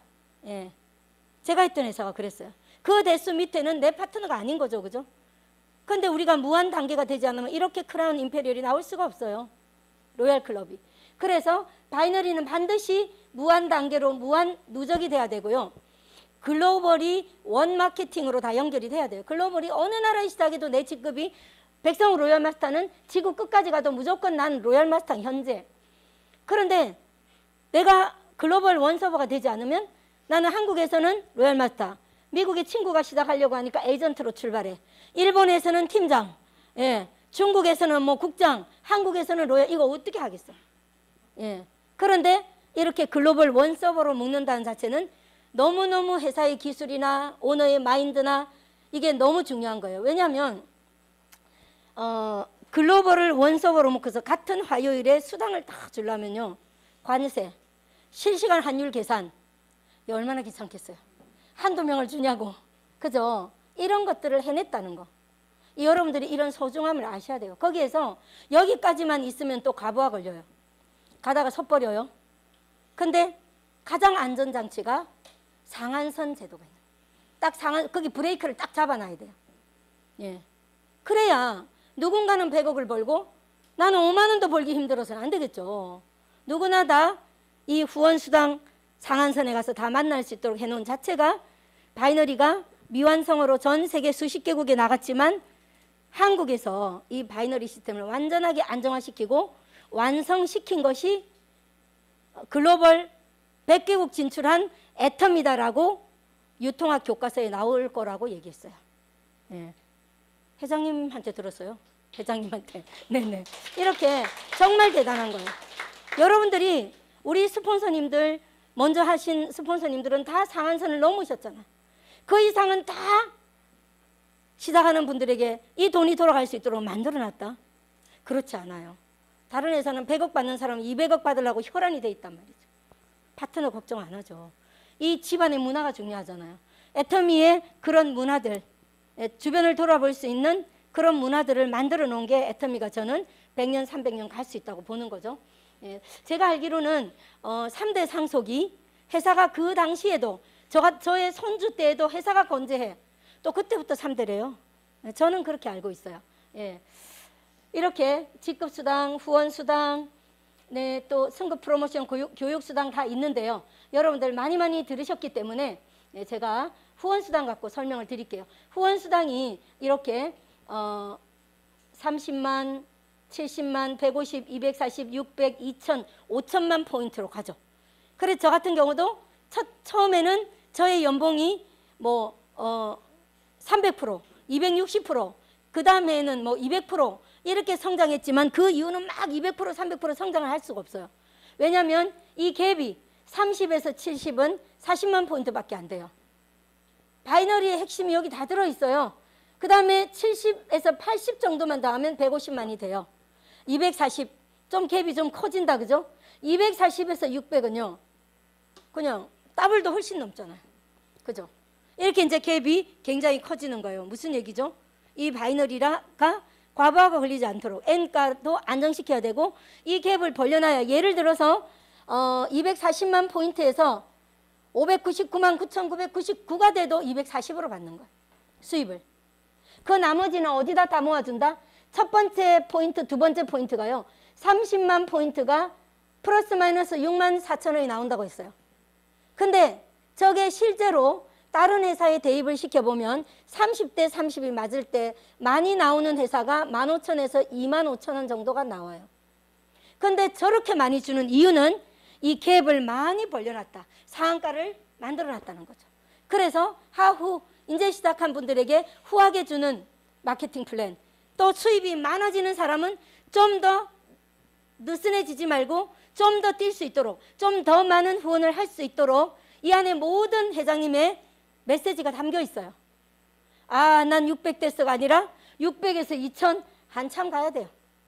Speaker 1: 제가 했던 회사가 그랬어요. 그 대수 밑에는 내 파트너가 아닌 거죠. 그죠? 근데 우리가 무한 단계가 되지 않으면 이렇게 크라운 임페리얼이 나올 수가 없어요. 로얄 클럽이. 그래서 바이너리는 반드시 무한 단계로 무한 누적이 돼야 되고요. 글로벌이 원 마케팅으로 다 연결이 돼야 돼요. 글로벌이 어느 나라에 시작해도 내 직급이 백성 로얄 마스터는 지구 끝까지 가도 무조건 난 로얄 마스터 현재. 그런데 내가 글로벌 원서버가 되지 않으면 나는 한국에서는 로얄 마스터, 미국의 친구가 시작하려고 하니까 에이전트로 출발해. 일본에서는 팀장, 중국에서는 뭐 국장, 한국에서는 로얄. 이거 어떻게 하겠어? 그런데 이렇게 글로벌 원서버로 묶는다는 자체는 너무너무 회사의 기술이나 오너의 마인드나 이게 너무 중요한 거예요. 왜냐하면 글로벌을 원서버로 묶어서 같은 화요일에 수당을 다 주려면요. 관세, 실시간 환율 계산, 이게 얼마나 귀찮겠어요. 한두 명을 주냐고. 그죠? 이런 것들을 해냈다는 거. 여러분들이 이런 소중함을 아셔야 돼요. 거기에서 여기까지만 있으면 또 과부하 걸려요. 가다가 섰버려요. 근데 가장 안전장치가 상한선 제도가 있는 거예요. 딱 거기 브레이크를 딱 잡아놔야 돼요. 예. 그래야 누군가는 100억을 벌고 나는 5만 원도 벌기 힘들어서는 안 되겠죠. 누구나 다 이 후원수당 상한선에 가서 다 만날 수 있도록 해놓은 자체가 바이너리가 미완성으로 전 세계 수십 개국에 나갔지만 한국에서 이 바이너리 시스템을 완전하게 안정화시키고 완성시킨 것이 글로벌 100개국 진출한 애텀이다라고 유통학 교과서에 나올 거라고 얘기했어요. 예. 회장님한테 들었어요. 회장님한테. 네네. 이렇게 정말 대단한 거예요. 여러분들이 우리 스폰서님들 먼저 하신 스폰서님들은 다 상한선을 넘으셨잖아요. 그 이상은 다 시작하는 분들에게 이 돈이 돌아갈 수 있도록 만들어놨다. 그렇지 않아요. 다른 회사는 100억 받는 사람은 200억 받으려고 혈안이 돼 있단 말이죠. 파트너 걱정 안 하죠. 이 집안의 문화가 중요하잖아요. 애터미의 그런 문화들, 주변을 돌아볼 수 있는 그런 문화들을 만들어 놓은 게 애터미가 저는 100년, 300년 갈 수 있다고 보는 거죠. 제가 알기로는 3대 상속이 회사가 그 당시에도 저의 손주 때에도 회사가 건재해. 또 그때부터 3대래요. 저는 그렇게 알고 있어요. 예. 이렇게 직급수당, 후원수당, 네, 또 승급 프로모션, 교육수당 다 있는데요. 여러분들 많이 들으셨기 때문에 제가 후원수당 갖고 설명을 드릴게요. 후원수당이 이렇게 30만, 70만, 150, 240, 600, 2000, 5천만 포인트로 가죠. 그래서 저 같은 경우도 처음에는 저의 연봉이 뭐 300%, 260%, 그 다음에는 뭐 200% 이렇게 성장했지만 그 이유는 막 200%, 300% 성장을 할 수가 없어요. 왜냐하면 이 갭이 30에서 70은 40만 포인트밖에 안 돼요. 바이너리의 핵심이 여기 다 들어있어요. 그 다음에 70에서 80 정도만 더하면 150만이 돼요. 240, 좀 갭이 좀 커진다, 그죠? 240에서 600은요, 그냥 더블도 훨씬 넘잖아요. 그죠? 이렇게 이제 갭이 굉장히 커지는 거예요. 무슨 얘기죠? 이 바이너리가 과부하가 걸리지 않도록 N가도 안정시켜야 되고 이 갭을 벌려놔야, 예를 들어서 240만 포인트에서 599만 9,999가 돼도 240으로 받는 거예요. 수입을. 그 나머지는 어디다 다 모아준다? 첫 번째 포인트, 두 번째 포인트가요. 30만 포인트가 플러스 마이너스 6만 4천 원이 나온다고 했어요. 근데 저게 실제로 다른 회사에 대입을 시켜보면 30대 30이 맞을 때 많이 나오는 회사가 15,000에서 25,000원 정도가 나와요. 근데 저렇게 많이 주는 이유는 이 갭을 많이 벌려놨다. 상한가를 만들어놨다는 거죠. 그래서 하후 이제 시작한 분들에게 후하게 주는 마케팅 플랜, 또 수입이 많아지는 사람은 좀 더 느슨해지지 말고 좀 더 뛸 수 있도록, 좀 더 많은 후원을 할 수 있도록 이 안에 모든 회장님의 메시지가 담겨 있어요. 아, 난 600대스가 아니라 600에서 2000 한참 가야 돼요.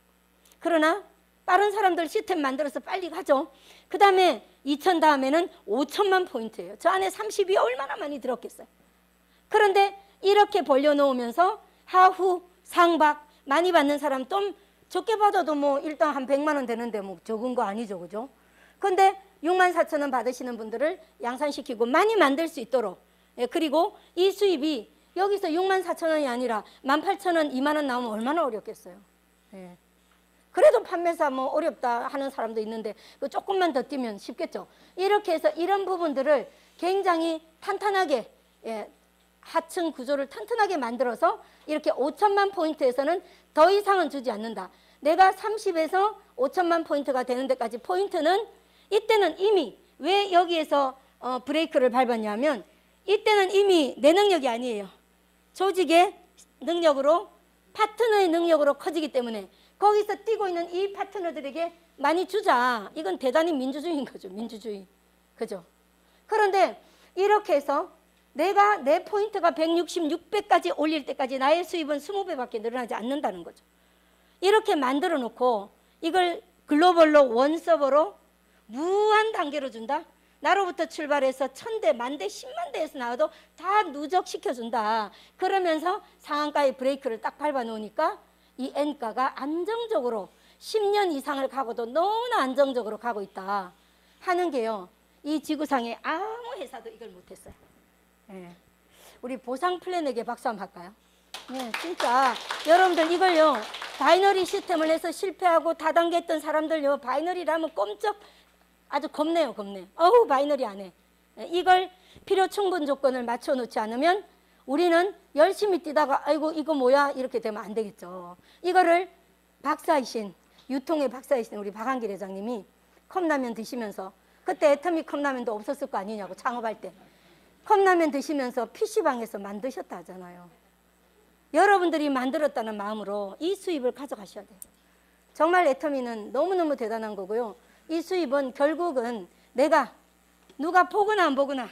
Speaker 1: 그러나 빠른 사람들 시스템 만들어서 빨리 가죠. 그 다음에 2000 다음에는 5천만 포인트예요. 저 안에 30이 얼마나 많이 들었겠어요. 그런데 이렇게 벌려놓으면서 하후 상박 많이 받는 사람 좀 적게 받아도 뭐 일단 한 100만 원 되는데 뭐 적은 거 아니죠, 그죠? 근데 6만 4천 원 받으시는 분들을 양산시키고 많이 만들 수 있도록, 그리고 이 수입이 여기서 6만 4천 원이 아니라 18,000원, 2만 원 나오면 얼마나 어렵겠어요. 그래도 판매사 뭐 어렵다 하는 사람도 있는데 조금만 더 뛰면 쉽겠죠. 이렇게 해서 이런 부분들을 굉장히 탄탄하게, 하층 구조를 튼튼하게 만들어서 이렇게 5천만 포인트에서는 더 이상은 주지 않는다. 내가 30에서 5천만 포인트가 되는 데까지 포인트는 이때는 이미, 왜 여기에서 브레이크를 밟았냐면 이때는 이미 내 능력이 아니에요. 조직의 능력으로, 파트너의 능력으로 커지기 때문에 거기서 뛰고 있는 이 파트너들에게 많이 주자. 이건 대단히 민주주의인 거죠. 민주주의. 그죠? 그런데 이렇게 해서 내가 내 포인트가 160, 600까지 올릴 때까지 나의 수입은 20배밖에 늘어나지 않는다는 거죠. 이렇게 만들어 놓고 이걸 글로벌로 원서버로 무한 단계로 준다. 나로부터 출발해서 1000대, 만대, 10만 대에서 나와도 다 누적시켜준다. 그러면서 상한가의 브레이크를 딱 밟아 놓으니까 이 N가가 안정적으로 10년 이상을 가고도 너무나 안정적으로 가고 있다 하는 게요. 이 지구상에 아무 회사도 이걸 못했어요. 예. 우리 보상 플랜에게 박수 한번 할까요? 예, 진짜 여러분들 이걸요. 바이너리 시스템을 해서 실패하고 다단계했던 사람들요. 바이너리라면 꼼짝 아주 겁내요, 겁내. 어우, 바이너리 안 해. 예, 이걸 필요 충분 조건을 맞춰놓지 않으면 우리는 열심히 뛰다가 아이고 이거 뭐야 이렇게 되면 안 되겠죠. 이거를 박사이신 유통의 박사이신 우리 박한길 회장님이 컵라면 드시면서 그때 애터미 컵라면도 없었을 거 아니냐고 창업할 때 컵라면 드시면서 PC방에서 만드셨다 하잖아요. 여러분들이 만들었다는 마음으로 이 수입을 가져가셔야 돼요. 정말 애터미는 너무너무 대단한 거고요. 이 수입은 결국은 내가 누가 보거나 안 보거나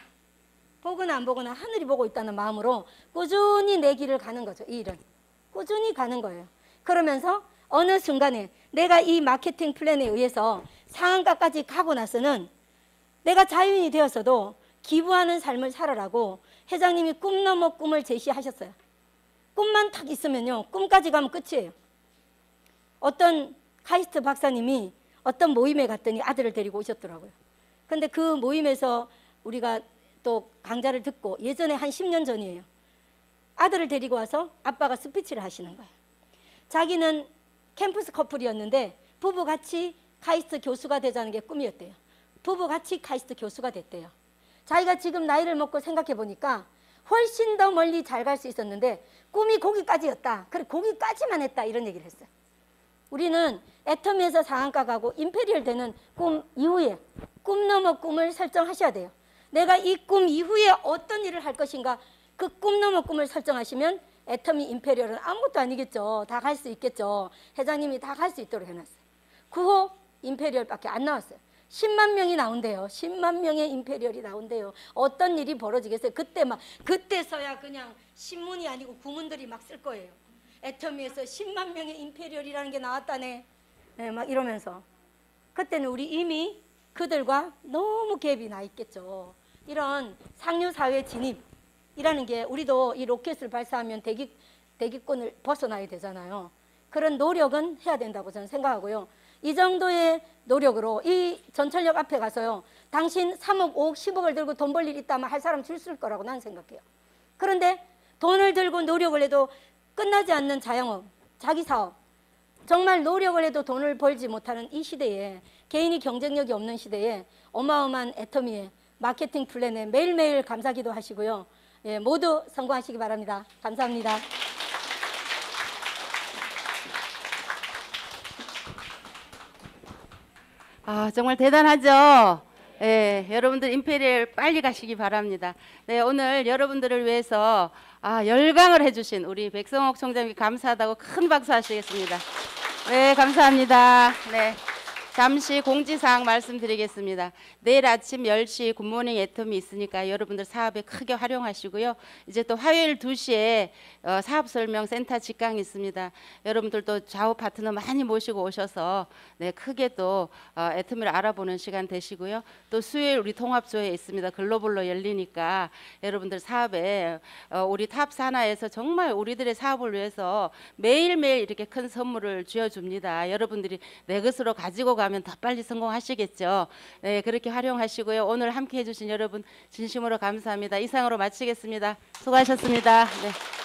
Speaker 1: 하늘이 보고 있다는 마음으로 꾸준히 내 길을 가는 거죠. 이 일은 꾸준히 가는 거예요. 그러면서 어느 순간에 내가 이 마케팅 플랜에 의해서 상한가까지 가고 나서는 내가 자유인이 되었어도 기부하는 삶을 살아라고 회장님이 꿈 넘어 꿈을 제시하셨어요. 꿈만 탁 있으면요, 꿈까지 가면 끝이에요. 어떤 카이스트 박사님이 어떤 모임에 갔더니 아들을 데리고 오셨더라고요. 근데 그 모임에서 우리가 또 강좌를 듣고 예전에 한 10년 전이에요. 아들을 데리고 와서 아빠가 스피치를 하시는 거예요. 자기는 캠퍼스 커플이었는데 부부같이 카이스트 교수가 되자는 게 꿈이었대요. 부부같이 카이스트 교수가 됐대요. 자기가 지금 나이를 먹고 생각해 보니까 훨씬 더 멀리 잘 갈 수 있었는데 꿈이 거기까지였다. 그래 거기까지만 했다 이런 얘기를 했어요. 우리는 애터미에서 상한가 가고 임페리얼 되는 꿈 이후에 꿈 넘어 꿈을 설정하셔야 돼요. 내가 이 꿈 이후에 어떤 일을 할 것인가 그 꿈 넘어 꿈을 설정하시면 애터미 임페리얼은 아무것도 아니겠죠. 다 갈 수 있겠죠. 회장님이 다 갈 수 있도록 해놨어요. 9호 임페리얼밖에 안 나왔어요. 10만 명이 나온대요. 10만 명의 임페리얼이 나온대요. 어떤 일이 벌어지겠어요. 그때서야 그냥 신문이 아니고 구문들이 막 쓸 거예요. 애터미에서 10만 명의 임페리얼이라는 게 나왔다네. 네, 막 이러면서 그때는 우리 이미 그들과 너무 갭이 나 있겠죠. 이런 상류사회 진입이라는 게 우리도 이 로켓을 발사하면 대기권을 벗어나야 되잖아요. 그런 노력은 해야 된다고 저는 생각하고요. 이 정도의 노력으로 이 전철역 앞에 가서요. 당신 3억, 5억, 10억을 들고 돈 벌 일 있다면 할 사람 줄쓸 거라고 나는 생각해요. 그런데 돈을 들고 노력을 해도 끝나지 않는 자영업, 자기 사업, 정말 노력을 해도 돈을 벌지 못하는 이 시대에 개인이 경쟁력이 없는 시대에 어마어마한 애터미의 마케팅 플랜에 매일매일 감사기도 하시고요. 예, 모두 성공하시기 바랍니다. 감사합니다.
Speaker 2: 아, 정말 대단하죠? 예, 여러분들 임페리얼 빨리 가시기 바랍니다. 네, 오늘 여러분들을 위해서 열강을 해주신 우리 백성옥 총장님께 감사하다고 큰 박수 하시겠습니다. 네, 감사합니다. 네. 잠시 공지사항 말씀드리겠습니다. 내일 아침 10시 굿모닝 애터미 있으니까 여러분들 사업에 크게 활용하시고요. 이제 또 화요일 2시에 사업설명 센터 직강이 있습니다. 여러분들도 좌우 파트너 많이 모시고 오셔서 네, 크게 또 애터미를 알아보는 시간 되시고요. 또 수요일 우리 통합조회 있습니다. 글로벌로 열리니까 여러분들 사업에 우리 탑 산하에서 정말 우리들의 사업을 위해서 매일매일 이렇게 큰 선물을 쥐어줍니다. 여러분들이 내 것으로 가지고 가면 더 빨리 성공하시겠죠. 네, 그렇게 활용하시고요. 오늘 함께 해주신 여러분 진심으로 감사합니다. 이상으로 마치겠습니다. 수고하셨습니다. 네.